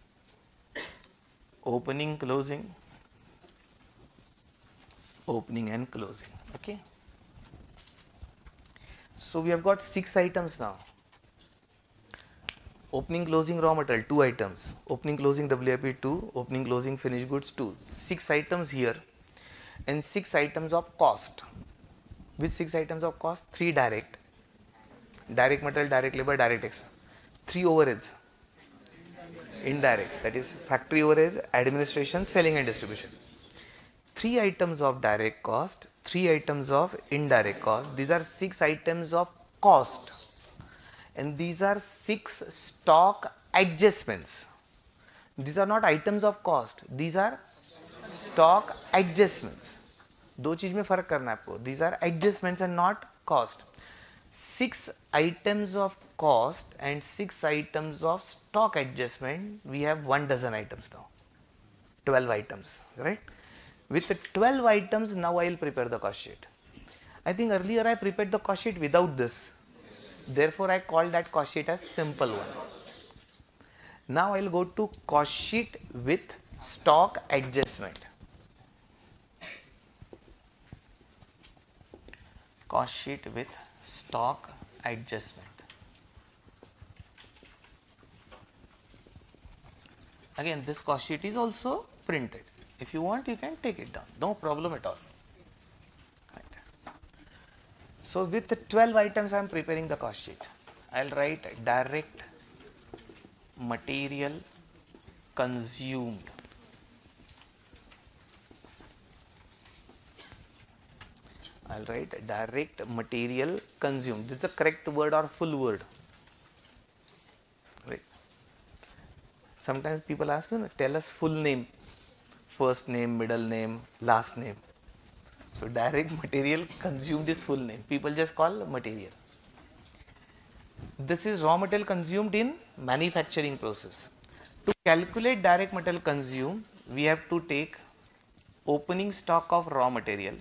opening, closing, opening and closing. Okay. So we have got 6 items now. Opening, closing, raw material, 2 items. Opening, closing, WIP 2, opening, closing, finished goods 2. 6 items here and 6 items of cost. Which 6 items of cost? 3 direct. Direct material, direct labor, direct expense. 3 overheads. Indirect, that is factory overheads, administration, selling and distribution. 3 items of direct cost, 3 items of indirect cost. These are 6 items of cost. And these are 6 stock adjustments. These are not items of cost, these are stock adjustments. दो चीज में फर्क करना है आपको. These are adjustments and not cost. 6 items of cost and 6 items of stock adjustment. We have 1 dozen items now. 12 items, right? With the 12 items, now I will prepare the cost sheet. I think earlier I prepared the cost sheet without this. Therefore, I call that cost sheet as simple one. Now I will go to cost sheet with stock adjustment. Cost sheet with stock adjustment. Again, this cost sheet is also printed. If you want, you can take it down. No problem at all. Right. So with the 12 items, I am preparing the cost sheet. I will write direct material consumed. I will write direct material consumed. This is the correct word or full word. Right. Sometimes people ask you, tell us full name. First name, middle name, last name. So direct material consumed is full name. People just call material. This is raw material consumed in manufacturing process. To calculate direct material consumed, we have to take opening stock of raw material,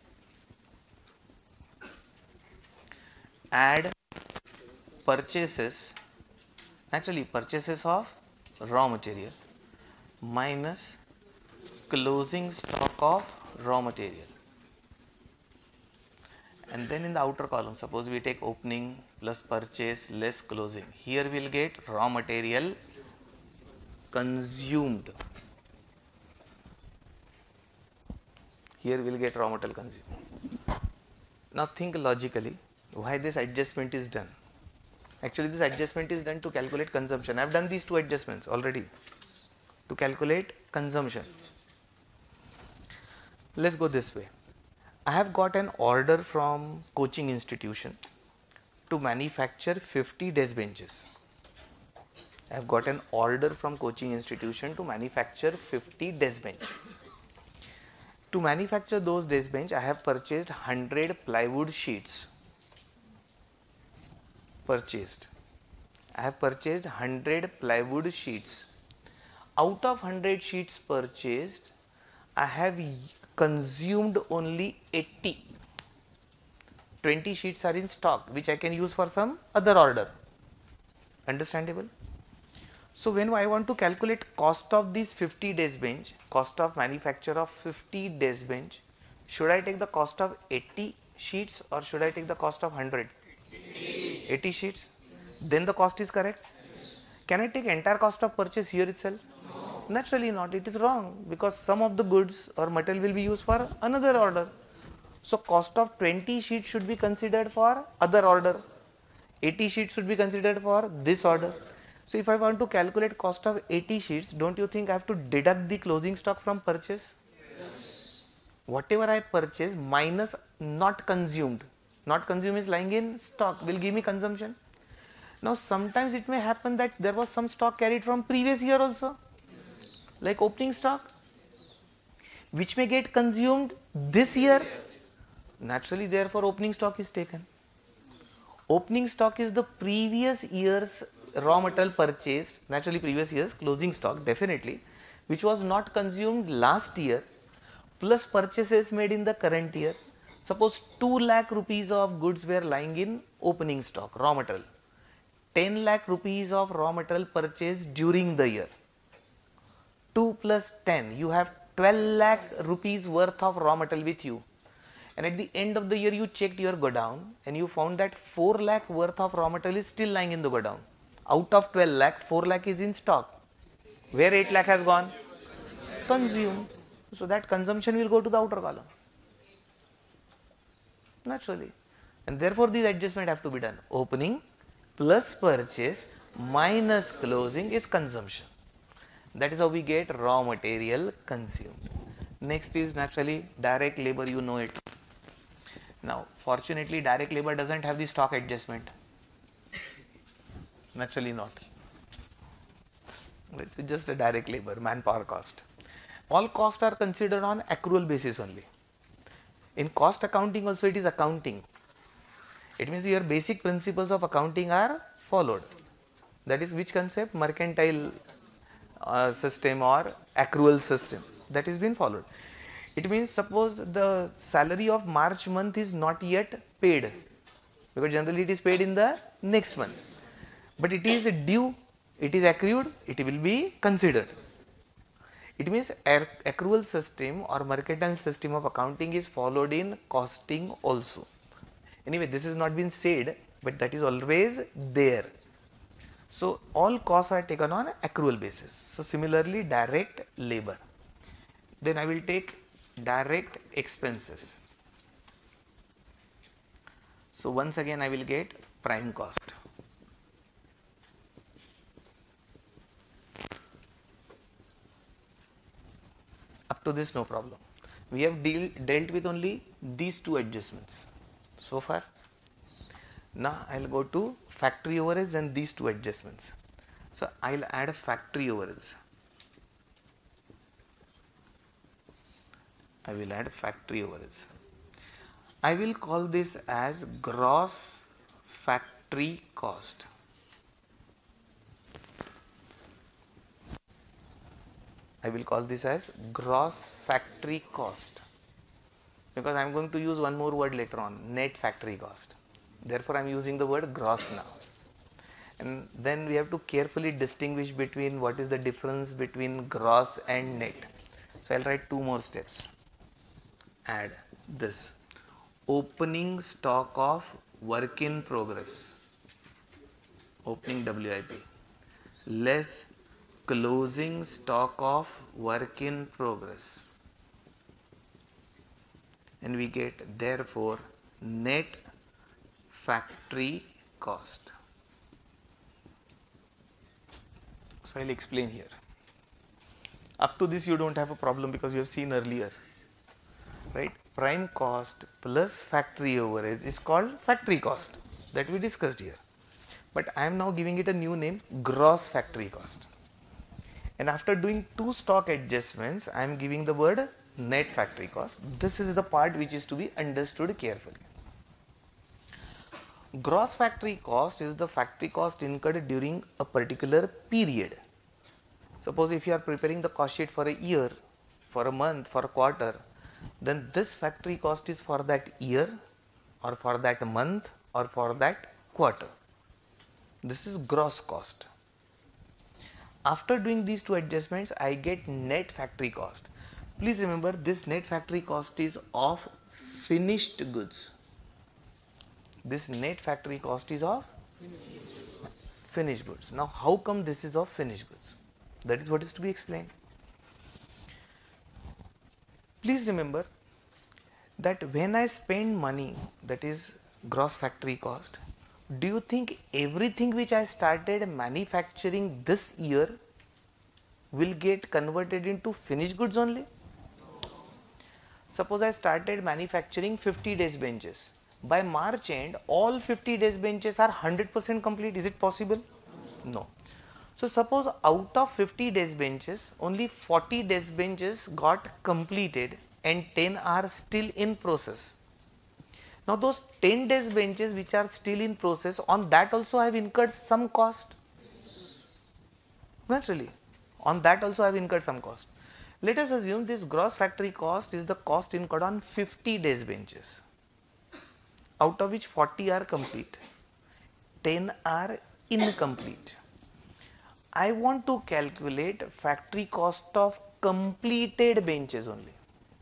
add purchases, actually purchases of raw material minus closing stock of raw material. And then in the outer column, suppose we take opening plus purchase less closing. Here we will get raw material consumed. Here we will get raw material consumed. Now think logically why this adjustment is done. Actually this adjustment is done to calculate consumption. I have done these 2 adjustments already to calculate consumption. Let's go this way. I have got an order from coaching institution to manufacture 50 desk benches. I have got an order from coaching institution to manufacture 50 desk bench. To manufacture those desk bench, I have purchased 100 plywood sheets. purchased. I have purchased 100 plywood sheets. Out of 100 sheets purchased, I have consumed only 80. 20 sheets are in stock which I can use for some other order. Understandable? So when I want to calculate cost of this 50 days bench, cost of manufacture of 50 days bench, should I take the cost of 80 sheets or should I take the cost of 100? 80 sheets? Then the cost is correct? Can I take entire cost of purchase here itself? Naturally not, it is wrong because some of the goods or material will be used for another order. So cost of 20 sheets should be considered for other order, 80 sheets should be considered for this order. So if I want to calculate cost of 80 sheets, don't you think I have to deduct the closing stock from purchase? Yes. Whatever I purchase minus not consumed is lying in stock, will give me consumption. Now sometimes it may happen that there was some stock carried from previous year also, like opening stock, which may get consumed this year. Naturally, therefore, opening stock is taken. Opening stock is the previous year's raw material purchased, naturally previous year's closing stock definitely, which was not consumed last year, plus purchases made in the current year. Suppose 2 lakh rupees of goods were lying in opening stock, raw material. 10 lakh rupees of raw material purchased during the year. 2 plus 10, you have 12 lakh rupees worth of raw material with you. And at the end of the year you checked your godown and you found that 4 lakh worth of raw material is still lying in the godown. Out of 12 lakh, 4 lakh is in stock. Where 8 lakh has gone? Consumed. So that consumption will go to the outer column. Naturally. And therefore these adjustments have to be done. Opening plus purchase minus closing is consumption. That is how we get raw material consumed. Next is naturally direct labor, you know it. Now fortunately direct labor doesn't have the stock adjustment. Naturally not. It's just a direct labor, manpower cost. All costs are considered on accrual basis only. In cost accounting also it is accounting. It means your basic principles of accounting are followed. That is which concept? Mercantile system or accrual system. That is been followed. It means suppose the salary of March month is not yet paid, because generally it is paid in the next month, but it is due, it is accrued, it will be considered. It means accrual system or mercantile system of accounting is followed in costing also. Anyway, this has not been said, but that is always there. So all costs are taken on accrual basis. So similarly direct labor. Then I will take direct expenses. So once again I will get prime cost. Up to this no problem. We have dealt with only these two adjustments so far. Now I will go to factory overheads and these two adjustments. So I will add factory overheads. I will add factory overheads. I will call this as gross factory cost. I will call this as gross factory cost, because I am going to use one more word later on, net factory cost. Therefore I am using the word gross now. And then we have to carefully distinguish between what is the difference between gross and net. So I will write two more steps. Add this: opening stock of work in progress, opening WIP, less closing stock of work in progress, and we get therefore net factory cost. So I will explain here. Up to this you don't have a problem because you have seen earlier, right? Prime cost plus factory overheads is called factory cost, that we discussed here. But I am now giving it a new name, gross factory cost. And after doing two stock adjustments, I am giving the word net factory cost. This is the part which is to be understood carefully. Gross factory cost is the factory cost incurred during a particular period. Suppose if you are preparing the cost sheet for a year, for a month, for a quarter, then this factory cost is for that year or for that month or for that quarter. This is gross cost. After doing these two adjustments, I get net factory cost. Please remember, this net factory cost is of finished goods. This net factory cost is of finished goods. Now, how come this is of finished goods? That is what is to be explained. Please remember that when I spend money, that is gross factory cost, do you think everything which I started manufacturing this year will get converted into finished goods only? Suppose I started manufacturing 50 desk benches. By March end, all 50 desk benches are 100% complete. Is it possible? No. So suppose out of 50 desk benches, only 40 desk benches got completed and 10 are still in process. Now those 10 desk benches which are still in process, on that also I have incurred some cost. Naturally, on that also I have incurred some cost. Let us assume this gross factory cost is the cost incurred on 50 desk benches, out of which 40 are complete, 10 are incomplete. I want to calculate factory cost of completed benches only.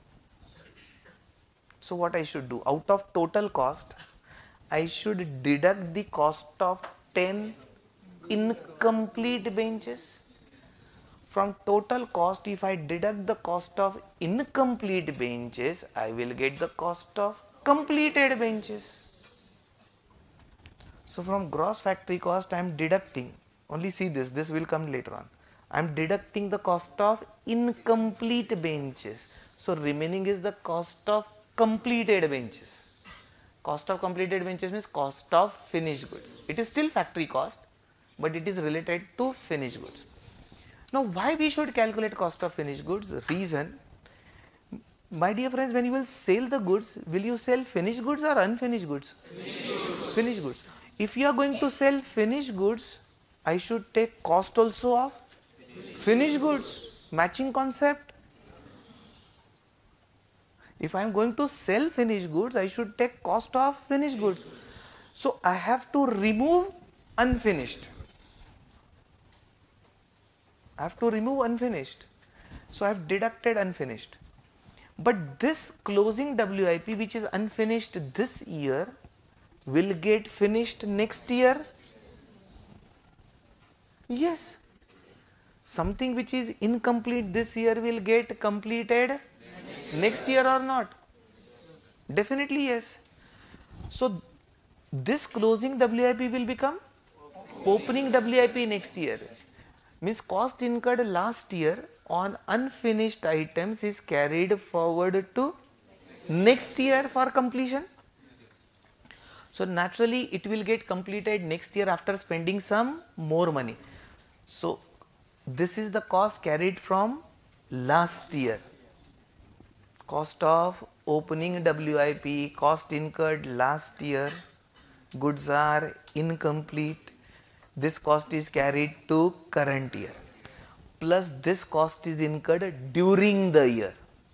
So what I should do? Out of total cost, I should deduct the cost of 10 incomplete benches. From total cost, if I deduct the cost of incomplete benches, I will get the cost of completed benches. So from gross factory cost, I am deducting, only see this will come later on. I am deducting the cost of incomplete benches. So remaining is the cost of completed benches. Cost of completed benches means cost of finished goods. It is still factory cost, but it is related to finished goods. Now why we should calculate cost of finished goods? Reason, my dear friends, when you will sell the goods, will you sell finished goods or unfinished goods? Finished goods. If you are going to sell finished goods, I should take cost also of finished goods. Matching concept. If I am going to sell finished goods, I should take cost of finished goods. So I have to remove unfinished. I have to remove unfinished. So I have deducted unfinished. But this closing WIP which is unfinished this year will get finished next year. Yes. Something which is incomplete this year will get completed next year or not? Definitely yes. So this closing WIP will become opening WIP next year. Means cost incurred last year on unfinished items is carried forward to next year for completion. So naturally it will get completed next year after spending some more money. So this is the cost carried from last year. Cost of opening WIP, cost incurred last year, goods are incomplete. This cost is carried to current year, plus this cost is incurred during the year.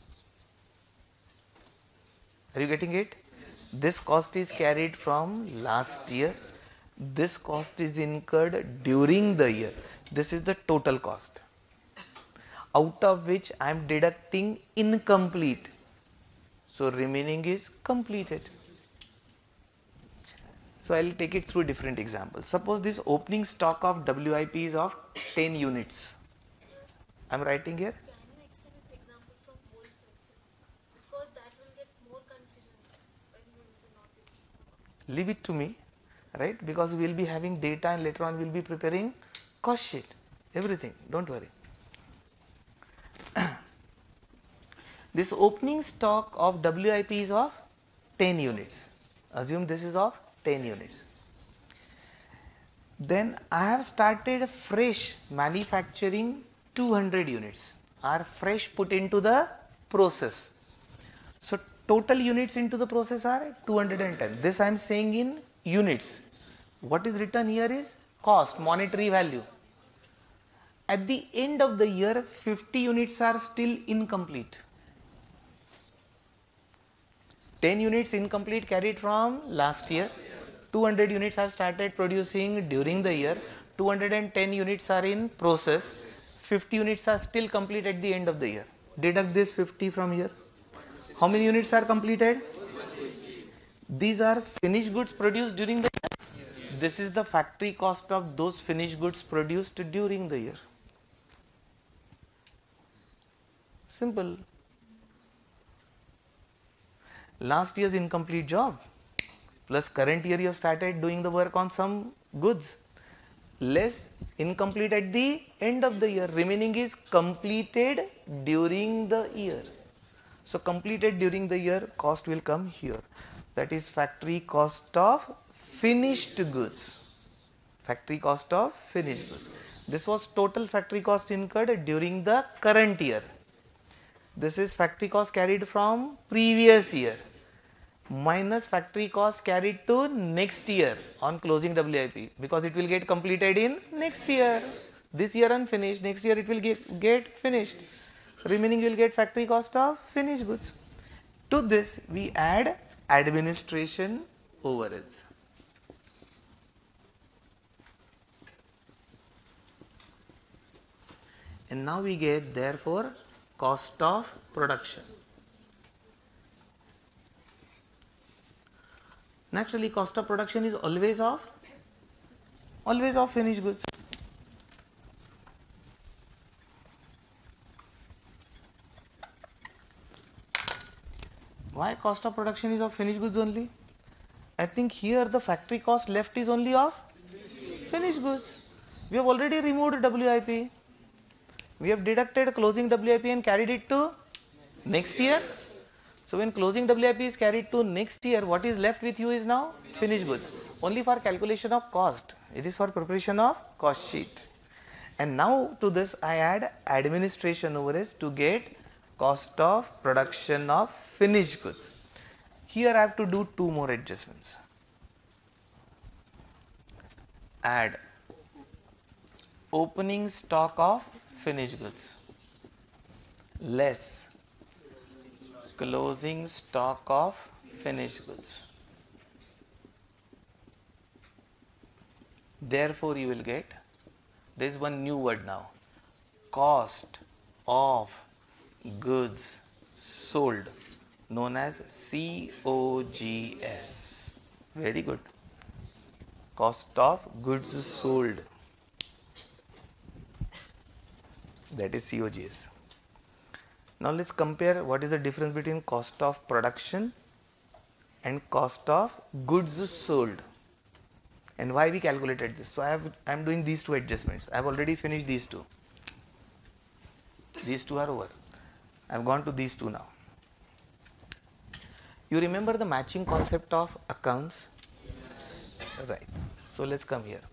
Are you getting it? This cost is carried from last year, this cost is incurred during the year. This is the total cost, out of which I am deducting incomplete. So remaining is completed. So I will take it through different examples. Suppose this opening stock of WIP is of 10 units. I am writing here. Can you explain an example from whole person? Because that will get more confusion when you will not be. Leave it to me, right? Because we will be having data and later on we will be preparing cost sheet, everything, don't worry. This opening stock of WIP is of 10 units. Assume this is of 10 units. Then I have started fresh manufacturing 200 units, are fresh put into the process. So total units into the process are 210. This I am saying in units. What is written here is cost, monetary value. At the end of the year, 50 units are still incomplete. 10 units incomplete carried from last year. 200 units have started producing during the year. 210 units are in process. 50 units are still complete at the end of the year. Deduct this 50 from here. How many units are completed? These are finished goods produced during the year. This is the factory cost of those finished goods produced during the year. Simple. Last year's incomplete job plus current year you have started doing the work on some goods, less incomplete at the end of the year, remaining is completed during the year. So completed during the year, cost will come here, that is factory cost of finished goods. Factory cost of finished goods. This was total factory cost incurred during the current year. This is factory cost carried from previous year minus factory cost carried to next year on closing WIP, because it will get completed in next year. This year unfinished, next year it will get finished. Remaining you will get factory cost of finished goods. To this we add administration overheads. And now we get therefore cost of production. Naturally, cost of production is always of finished goods. Why cost of production is of finished goods only? I think here the factory cost left is only of finished goods. We have already removed WIP. We have deducted closing WIP and carried it to next year. So when closing WIP is carried to next year, what is left with you is now finished goods. Only for calculation of cost. It is for preparation of cost sheet. And now to this I add administration overheads to get cost of production of finished goods. Here I have to do two more adjustments. Add opening stock of finished goods less closing stock of finished goods. Therefore you will get, there is one new word now, cost of goods sold, known as COGS. Very good. Cost of goods sold, that is COGS. Now let's compare what is the difference between cost of production and cost of goods sold, and why we calculated this. So I am doing these two adjustments. I have already finished these two. These two are over. I have gone to these two now. You remember the matching concept of accounts? Right. So let's come here.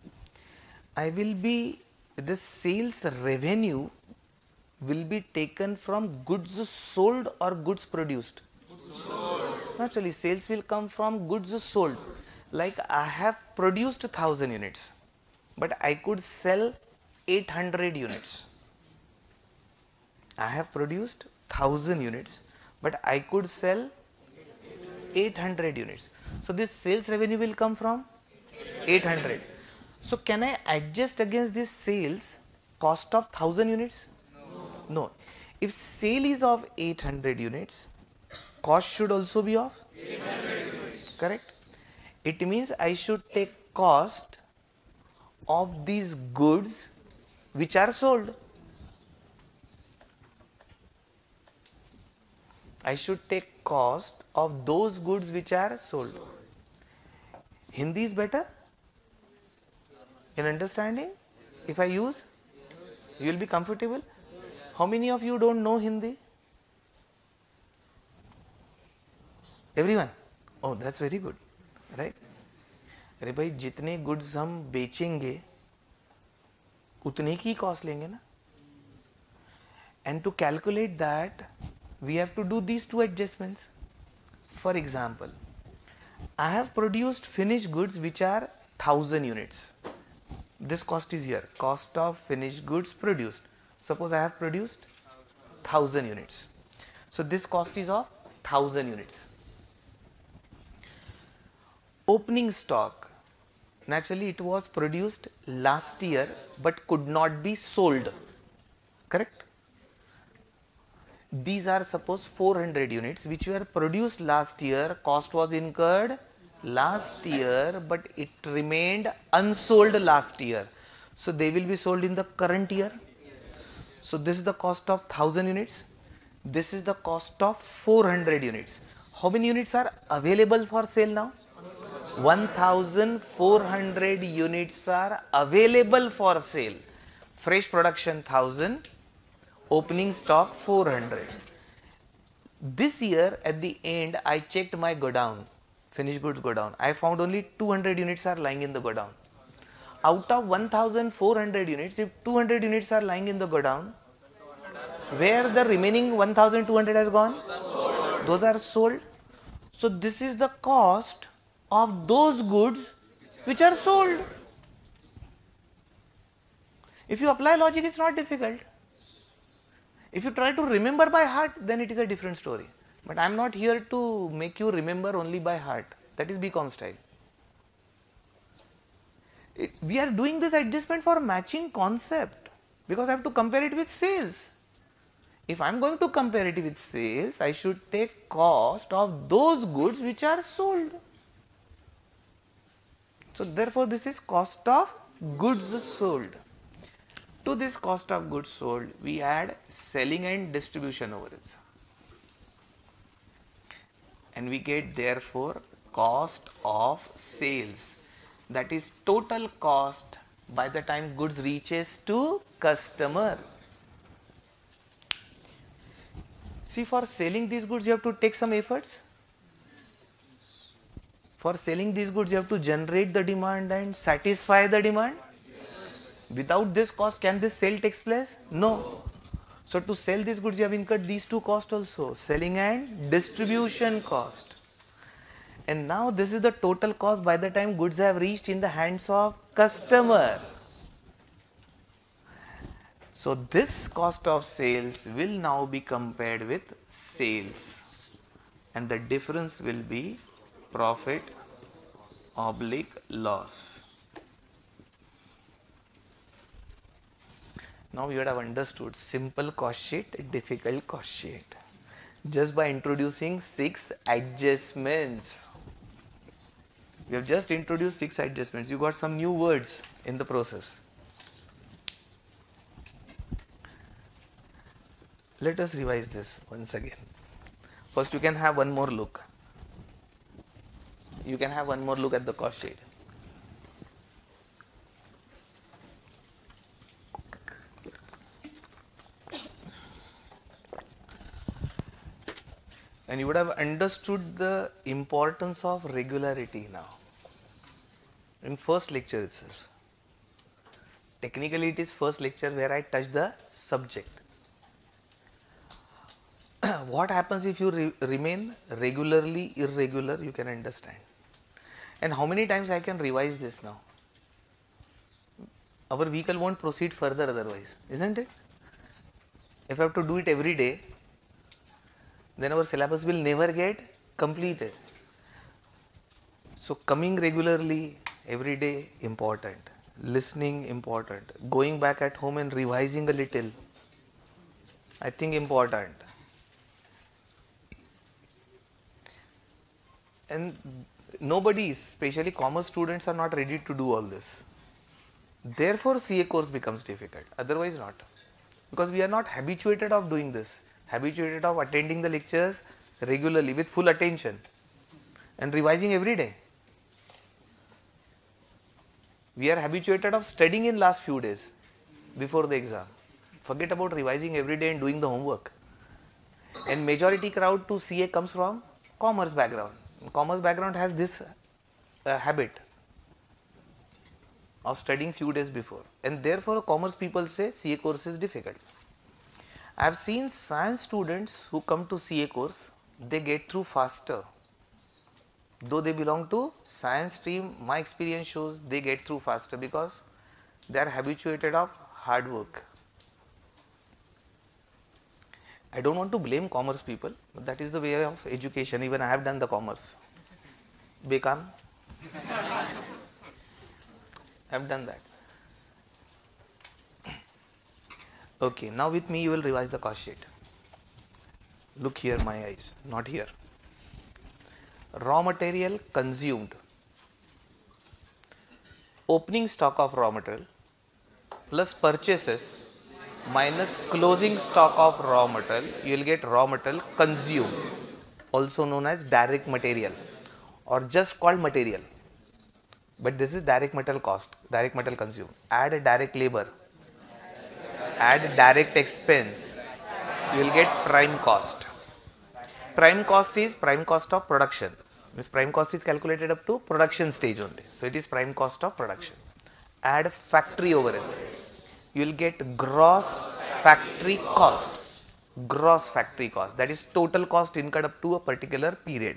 The sales revenue will be taken from goods sold or goods produced? Sold. Naturally, sales will come from goods sold. Like I have produced 1000 units, but I could sell 800 units. I have produced 1000 units, but I could sell 800 units. So this sales revenue will come from 800. So can I adjust against this sales cost of 1000 units? No. If sale is of 800 units, cost should also be of 800 units. Correct? It means I should take cost of these goods which are sold. I should take cost of those goods which are sold. Hindi is better in understanding? If I use, you will be comfortable. How many of you don't know Hindi? Everyone? Oh, that's very good. Right? अरे भाई जितने goods हम बेचेंगे उतने की cost लेंगे ना. And to calculate that, we have to do these two adjustments. For example, I have produced finished goods which are 1000 units. This cost is here, cost of finished goods produced. Suppose I have produced 1000 units. So this cost is of 1000 units. Opening stock, naturally it was produced last year but could not be sold, correct? These are suppose 400 units which were produced last year, cost was incurred last year but it remained unsold last year. So they will be sold in the current year. So this is the cost of 1000 units. This is the cost of 400 units. How many units are available for sale now? 1400 units are available for sale. Fresh production 1000, opening stock 400. This year at the end I checked my godown, finished goods godown. I found only 200 units are lying in the godown. Out of 1400 units, if 200 units are lying in the godown, where the remaining 1200 has gone? Those are sold. So this is the cost of those goods which are sold. If you apply logic, it's not difficult. If you try to remember by heart, then it is a different story. But I am not here to make you remember only by heart. That is BCom style. We are doing this adjustment for matching concept because I have to compare it with sales. If I am going to compare it with sales, I should take cost of those goods which are sold. So therefore this is cost of goods sold. To this cost of goods sold, we add selling and distribution overheads. And we get therefore cost of sales. That is total cost by the time goods reaches to customer. See, for selling these goods you have to take some efforts. For selling these goods you have to generate the demand and satisfy the demand. Without this cost, can this sale takes place? No. So to sell these goods you have incurred these two costs also, selling and distribution cost. And now this is the total cost by the time goods have reached in the hands of customer. So this cost of sales will now be compared with sales, and the difference will be profit oblique loss. Now you would have understood simple cost sheet, difficult cost sheet, just by introducing 6 adjustments. We have just introduced 6 adjustments. You got some new words in the process. Let us revise this once again. First, you can have one more look. You can have one more look at the cost sheet. And you would have understood the importance of regularity now in first lecture itself. Technically it is first lecture where I touch the subject. What happens if you remain regularly irregular, you can understand. And how many times I can revise this now? Our vehicle won't proceed further otherwise, isn't it? If I have to do it every day, then our syllabus will never get completed. So coming regularly every day important, listening important, going back at home and revising a little, I think important. And nobody, especially commerce students, are not ready to do all this. Therefore CA course becomes difficult, otherwise not. Because we are not habituated of doing this, habituated of attending the lectures regularly with full attention and revising every day. We are habituated of studying in last few days before the exam. Forget about revising every day and doing the homework. And majority crowd to CA comes from commerce background. Commerce background has this habit of studying few days before, and therefore commerce people say CA course is difficult. I have seen science students who come to CA course, they get through faster. Though they belong to science stream, my experience shows they get through faster because they are habituated of hard work. I don't want to blame commerce people, but that is the way of education. Even I have done the commerce. Bekam. I have done that. Okay, now with me you will revise the cost sheet. Look here, my eyes, not here. Raw material consumed. Opening stock of raw material plus purchases minus closing stock of raw material, you will get raw material consumed, also known as direct material or just called material. But this is direct material cost, direct material consumed. Add a direct labor, add direct expense, you will get prime cost. Prime cost is prime cost of production. Means prime cost is calculated up to production stage only. So it is prime cost of production. Add factory overheads. You will get gross factory cost. Gross factory cost, that is total cost incurred up to a particular period.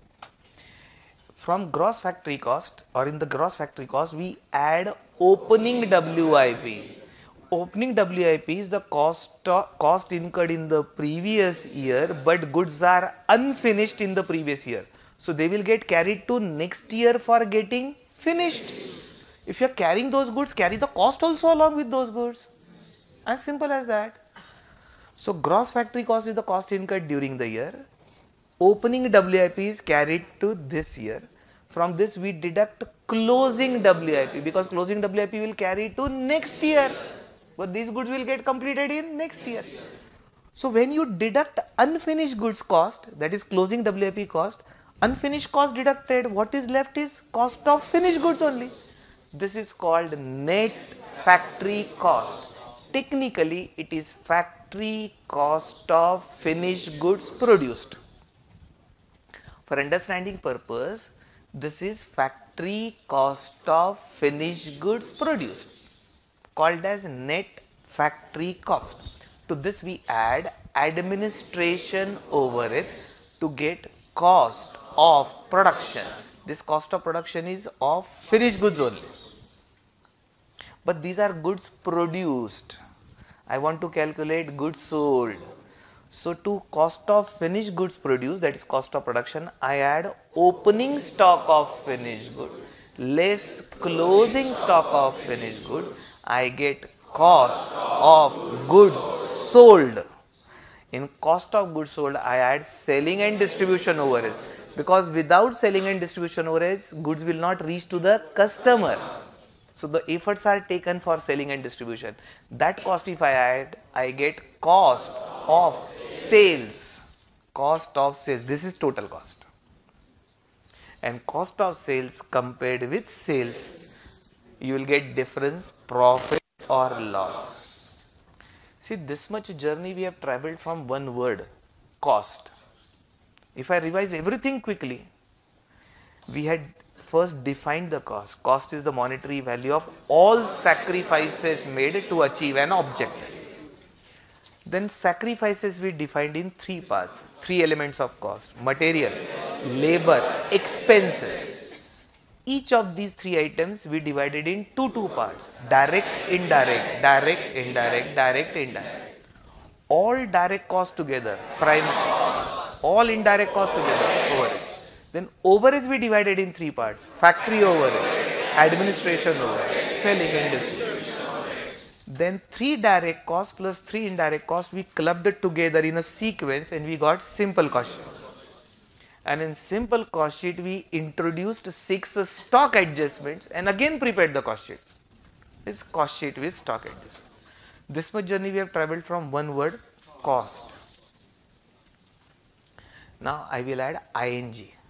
From gross factory cost, or in the gross factory cost, we add opening WIP. Opening WIP is the cost incurred in the previous year, but goods are unfinished in the previous year. So they will get carried to next year for getting finished. If you are carrying those goods, carry the cost also along with those goods. As simple as that. So gross factory cost is the cost incurred during the year. Opening WIP is carried to this year. From this we deduct closing WIP, because closing WIP will carry to next year. But these goods will get completed in next year. So when you deduct unfinished goods cost, that is closing WIP cost, unfinished cost deducted, what is left is cost of finished goods only. This is called net factory cost. Technically, it is factory cost of finished goods produced. For understanding purpose, this is factory cost of finished goods produced, called as net factory cost. To this we add administration overheads to get cost of production. This cost of production is of finished goods only. But these are goods produced. I want to calculate goods sold. So to cost of finished goods produced, that is cost of production, I add opening stock of finished goods less closing stock of finished goods. I get cost of goods sold. In cost of goods sold, I add selling and distribution overheads, because without selling and distribution overheads, goods will not reach to the customer. So the efforts are taken for selling and distribution. That cost if I add, I get cost of sales. Cost of sales, this is total cost. And cost of sales compared with sales, you will get difference, profit or loss. See, this much journey we have travelled from one word, cost. If I revise everything quickly, we had first defined the cost. Cost is the monetary value of all sacrifices made to achieve an object. Then sacrifices we defined in three parts, three elements of cost: material, labor, expenses. Each of these three items we divided in two parts: direct, indirect, direct, indirect, direct, indirect. All direct cost together, prime, all indirect cost together, overheads. Then overheads we divided in three parts: factory overhead, administration overhead, selling and distribution. Then three direct costs plus three indirect costs we clubbed it together in a sequence and we got simple cost sheet. And in simple cost sheet we introduced 6 stock adjustments and again prepared the cost sheet. This cost sheet with stock adjustment. This much journey we have travelled from one word, cost. Now I will add ing.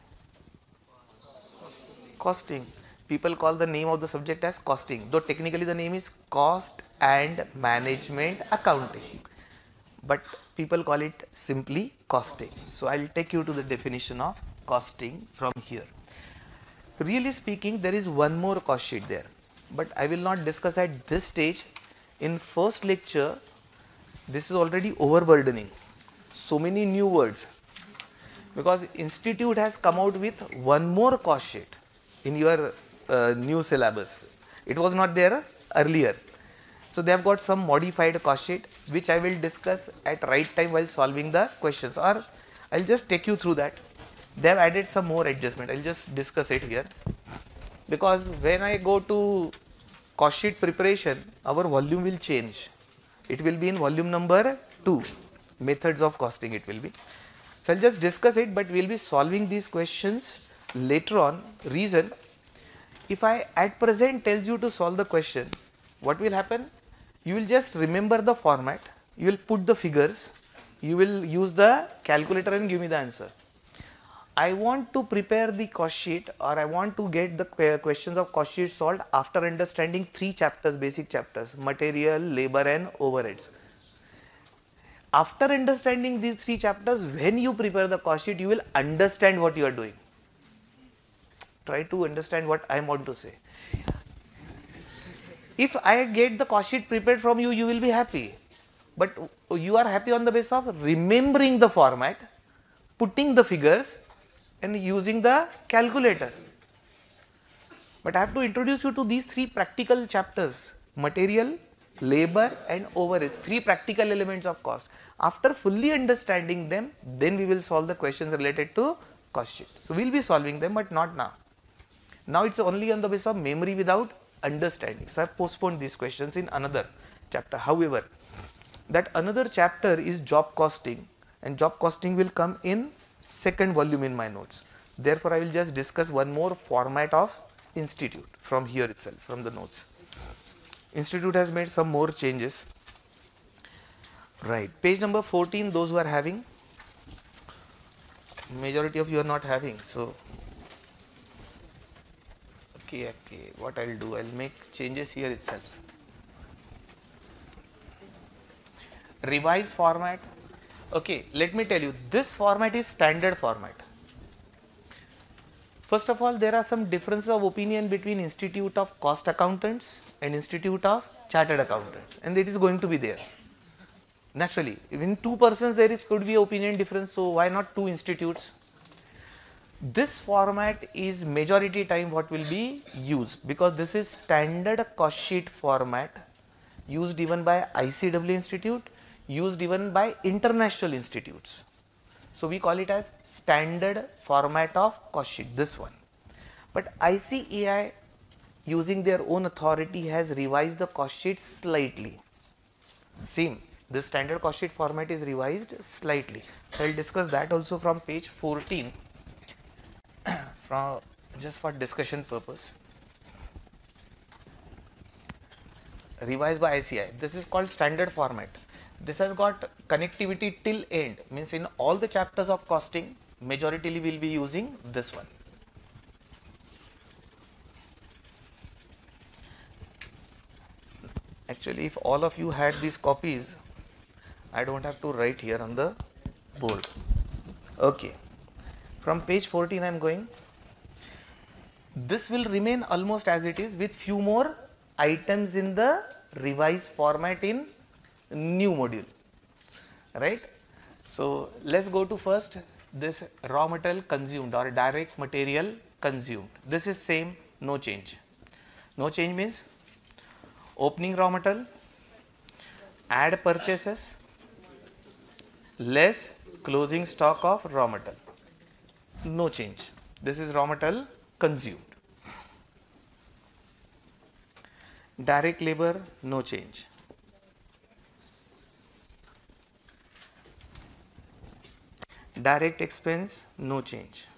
Costing. People call the name of the subject as costing, though technically the name is cost and management accounting, but people call it simply costing. So I will take you to the definition of costing from here. Really speaking, there is one more cost sheet there, but I will not discuss at this stage. In first lecture, this is already overburdening. So many new words. because institute has come out with one more cost sheet in your new syllabus. It was not there earlier. So they have got some modified cost sheet which I will discuss at right time while solving the questions, or I will just take you through that. They have added some more adjustment. I will just discuss it here, because when I go to cost sheet preparation, our volume will change. It will be in volume number 2, methods of costing it will be. So I will just discuss it, but we will be solving these questions later on. Reason, if I at present tells you to solve the question, what will happen? You will just remember the format, you will put the figures, you will use the calculator and give me the answer. I want to prepare the cost sheet, or I want to get the questions of cost sheet solved after understanding 3 chapters, basic chapters: material, labor and overheads. After understanding these 3 chapters, when you prepare the cost sheet, you will understand what you are doing. Try to understand what I want to say. If I get the cost sheet prepared from you, you will be happy. But you are happy on the basis of remembering the format, putting the figures and using the calculator. But I have to introduce you to these 3 practical chapters: material, labor and overheads, 3 practical elements of cost. After fully understanding them, then we will solve the questions related to cost sheet. So we will be solving them, but not now. Now it is only on the basis of memory without understanding. So I have postponed these questions in another chapter. However, that another chapter is job costing, and job costing will come in 2nd volume in my notes. Therefore, I will just discuss one more format of institute from here itself, from the notes. Institute has made some more changes. Right, page number 14, those who are having, majority of you are not having. So okay, what I will do, I will make changes here itself. Revise format. Okay, let me tell you, this format is standard format. First of all, there are some differences of opinion between Institute of Cost Accountants and Institute of Chartered Accountants, and it is going to be there. Naturally, in 2 persons there could be opinion difference, so why not 2 institutes? This format is majority time what will be used, because this is standard cost sheet format used even by ICW Institute, used even by international institutes. So we call it as standard format of cost sheet, this one. But ICAI, using their own authority, has revised the cost sheet slightly. Same, this standard cost sheet format is revised slightly. So I will discuss that also from page 14. From just for discussion purpose. Revised by ICAI. This is called standard format. This has got connectivity till end, means in all the chapters of costing, majority will be using this one. Actually, if all of you had these copies, I don't have to write here on the board. Okay. From page 14 I am going. This will remain almost as it is with few more items in the revised format in new module, right? So let's go to first this raw material consumed or direct material consumed. This is same, no change. No change means opening raw material, add purchases, less closing stock of raw material. No change. This is raw material consumed. Direct labor, no change. Direct expense, no change.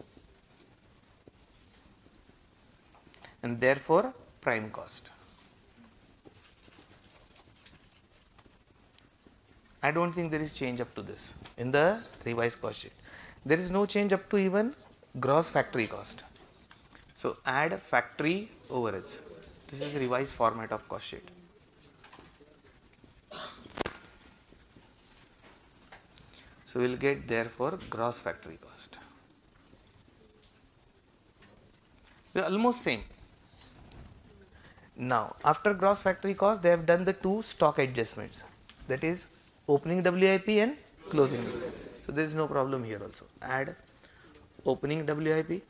And therefore prime cost. I don't think there is change up to this in the revised cost sheet. There is no change up to even gross factory cost. So add factory overheads. This is revised format of cost sheet. So we will get therefore gross factory cost. They are almost same. Now after gross factory cost, they have done the 2 stock adjustments, that is opening WIP and closing WIP. So there is no problem here also. Add opening WIP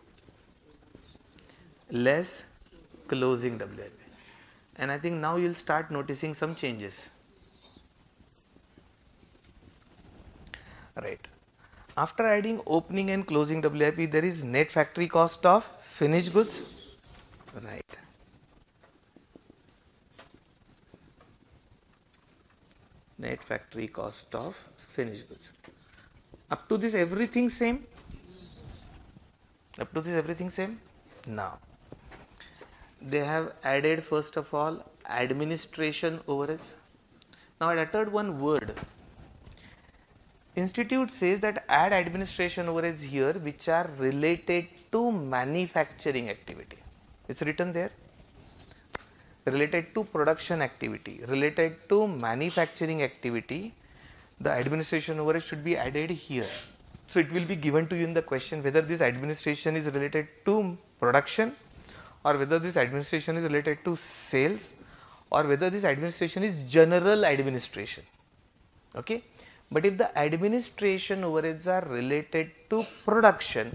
less closing WIP. And I think now you'll start noticing some changes. Right. After adding opening and closing WIP, there is net factory cost of finished goods. Right. Net factory cost of finished goods. Up to this everything same? Up to this everything same? Now, they have added first of all administration overheads. Now I uttered one word. Institute says that add administration overheads here which are related to manufacturing activity. It's written there. Related to production activity, related to manufacturing activity, the administration overhead should be added here. So it will be given to you in the question whether this administration is related to production or whether this administration is related to sales or whether this administration is general administration. Okay. But if the administration overheads are related to production,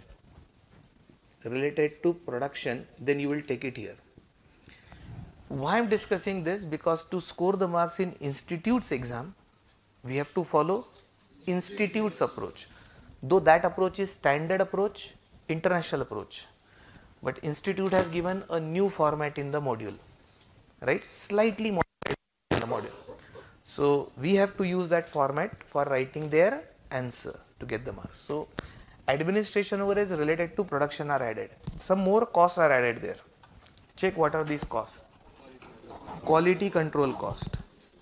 then you will take it here. Why I am discussing this? Because to score the marks in institute's exam, we have to follow institute's approach. Though that approach is standard approach, international approach, but institute has given a new format in the module, right? Slightly modified in the module. So we have to use that format for writing their answer to get the marks. So administration overheads related to production are added. Some more costs are added there. Check what are these costs. Quality control cost.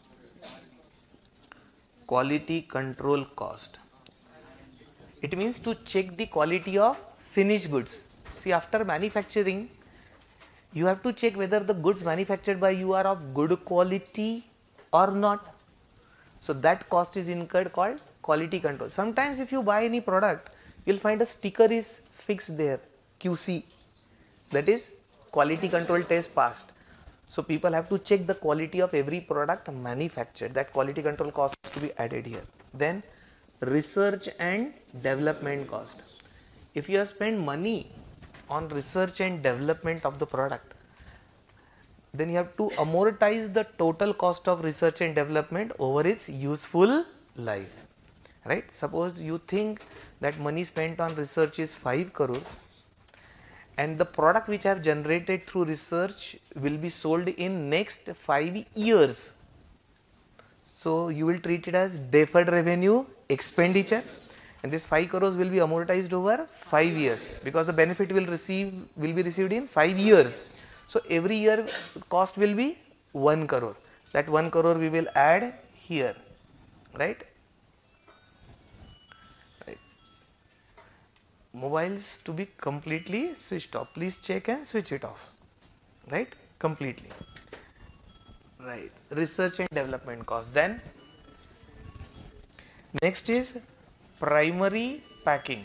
Quality control cost. It means to check the quality of finished goods. See, after manufacturing, you have to check whether the goods manufactured by you are of good quality or not. So that cost is incurred called quality control. Sometimes if you buy any product, you will find a sticker is fixed there, QC, that is quality control test passed. So people have to check the quality of every product manufactured. That quality control cost is to be added here. Then research and development cost. If you have spent money on research and development of the product, then you have to amortize the total cost of research and development over its useful life. Right? Suppose you think that money spent on research is 5 crores and the product which I have generated through research will be sold in next 5 years. So you will treat it as deferred revenue expenditure, and this 5 crores will be amortized over 5 years because the benefit will be received in 5 years. So every year cost will be 1 crore. That 1 crore we will add here, right? Mobiles to be completely switched off. Please check and switch it off, right? Completely. Right. Research and development cost. Then next is primary packing.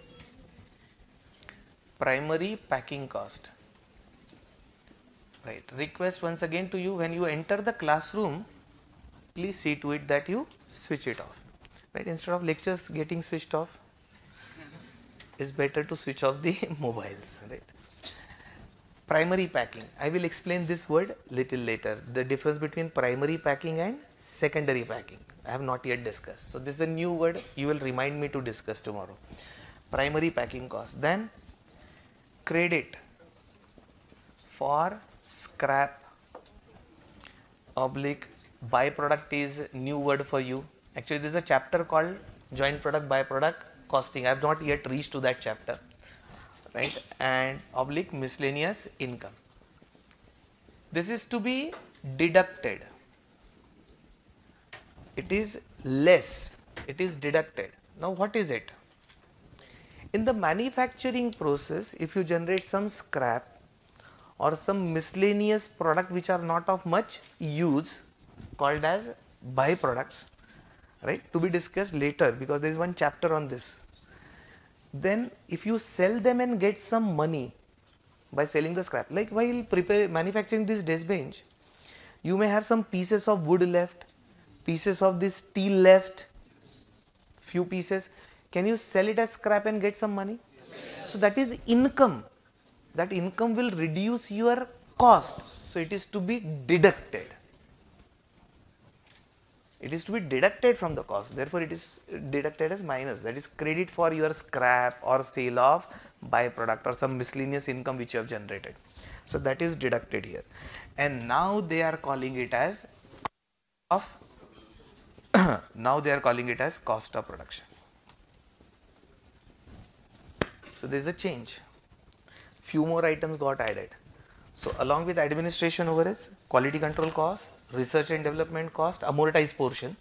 Primary packing cost. Right. Request once again to you, when you enter the classroom, please see to it that you switch it off. Right. Instead of lectures getting switched off, it's better to switch off the mobiles. Right. Primary packing. I will explain this word little later. The difference between primary packing and secondary packing I have not yet discussed. So this is a new word you will remind me to discuss tomorrow. Primary packing cost. Then credit for scrap oblique byproduct is new word for you. Actually there is a chapter called joint product byproduct costing. I have not yet reached to that chapter. Right, and oblique miscellaneous income. This is to be deducted. It is less. It is deducted. Now what is it? In the manufacturing process, if you generate some scrap or some miscellaneous product which are not of much use, called as byproducts, right, to be discussed later because there is one chapter on this. Then if you sell them and get some money by selling the scrap, like while manufacturing this desk bench, you may have some pieces of wood left, pieces of this steel left, few pieces. Can you sell it as scrap and get some money? So that is income. That income will reduce your cost. So it is to be deducted. It is to be deducted from the cost. Therefore, it is deducted as minus. That is credit for your scrap or sale of byproduct or some miscellaneous income which you have generated. So that is deducted here. And now they are calling it as now they are calling it as cost of production. So there is a change. Few more items got added. So along with administration overheads, quality control cost, research and development cost, amortized portion,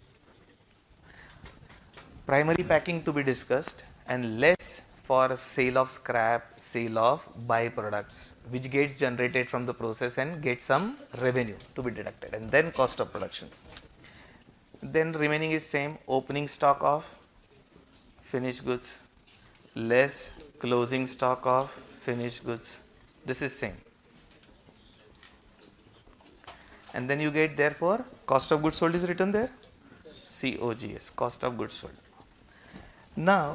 primary packing to be discussed, and less for sale of scrap, sale of byproducts which gets generated from the process and get some revenue to be deducted, and then cost of production. Then remaining is same, opening stock of finished goods less closing stock of finished goods. This is same. And then you get, therefore, cost of goods sold is written there, COGS, cost of goods sold. Now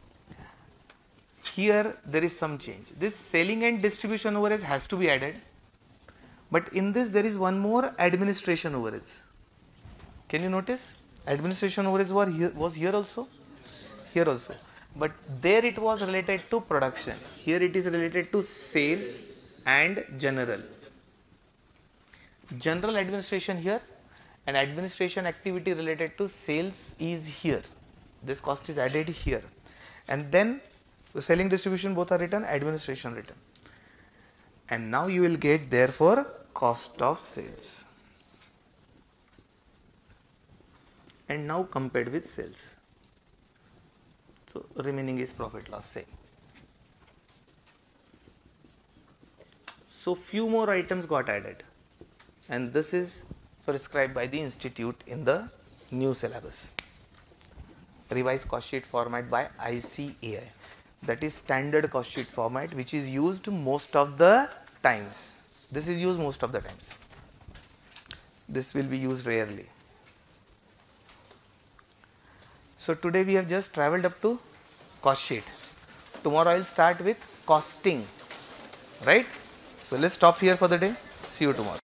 here there is some change. This selling and distribution overheads has to be added, but in this there is one more, administration overheads. Can you notice? Administration overheads was here also, here also, but there it was related to production. Here it is related to sales and general. General administration here, and administration activity related to sales is here. This cost is added here, and then the selling, distribution both are written, administration written, and now you will get, therefore, cost of sales. And now compared with sales. So remaining is profit loss, same. So few more items got added, and this is prescribed by the institute in the new syllabus. Revised cost sheet format by ICAI. That is standard cost sheet format which is used most of the times. This is used most of the times. This will be used rarely. So today we have just travelled up to cost sheet. Tomorrow I will start with costing, right? So let's stop here for the day. See you tomorrow.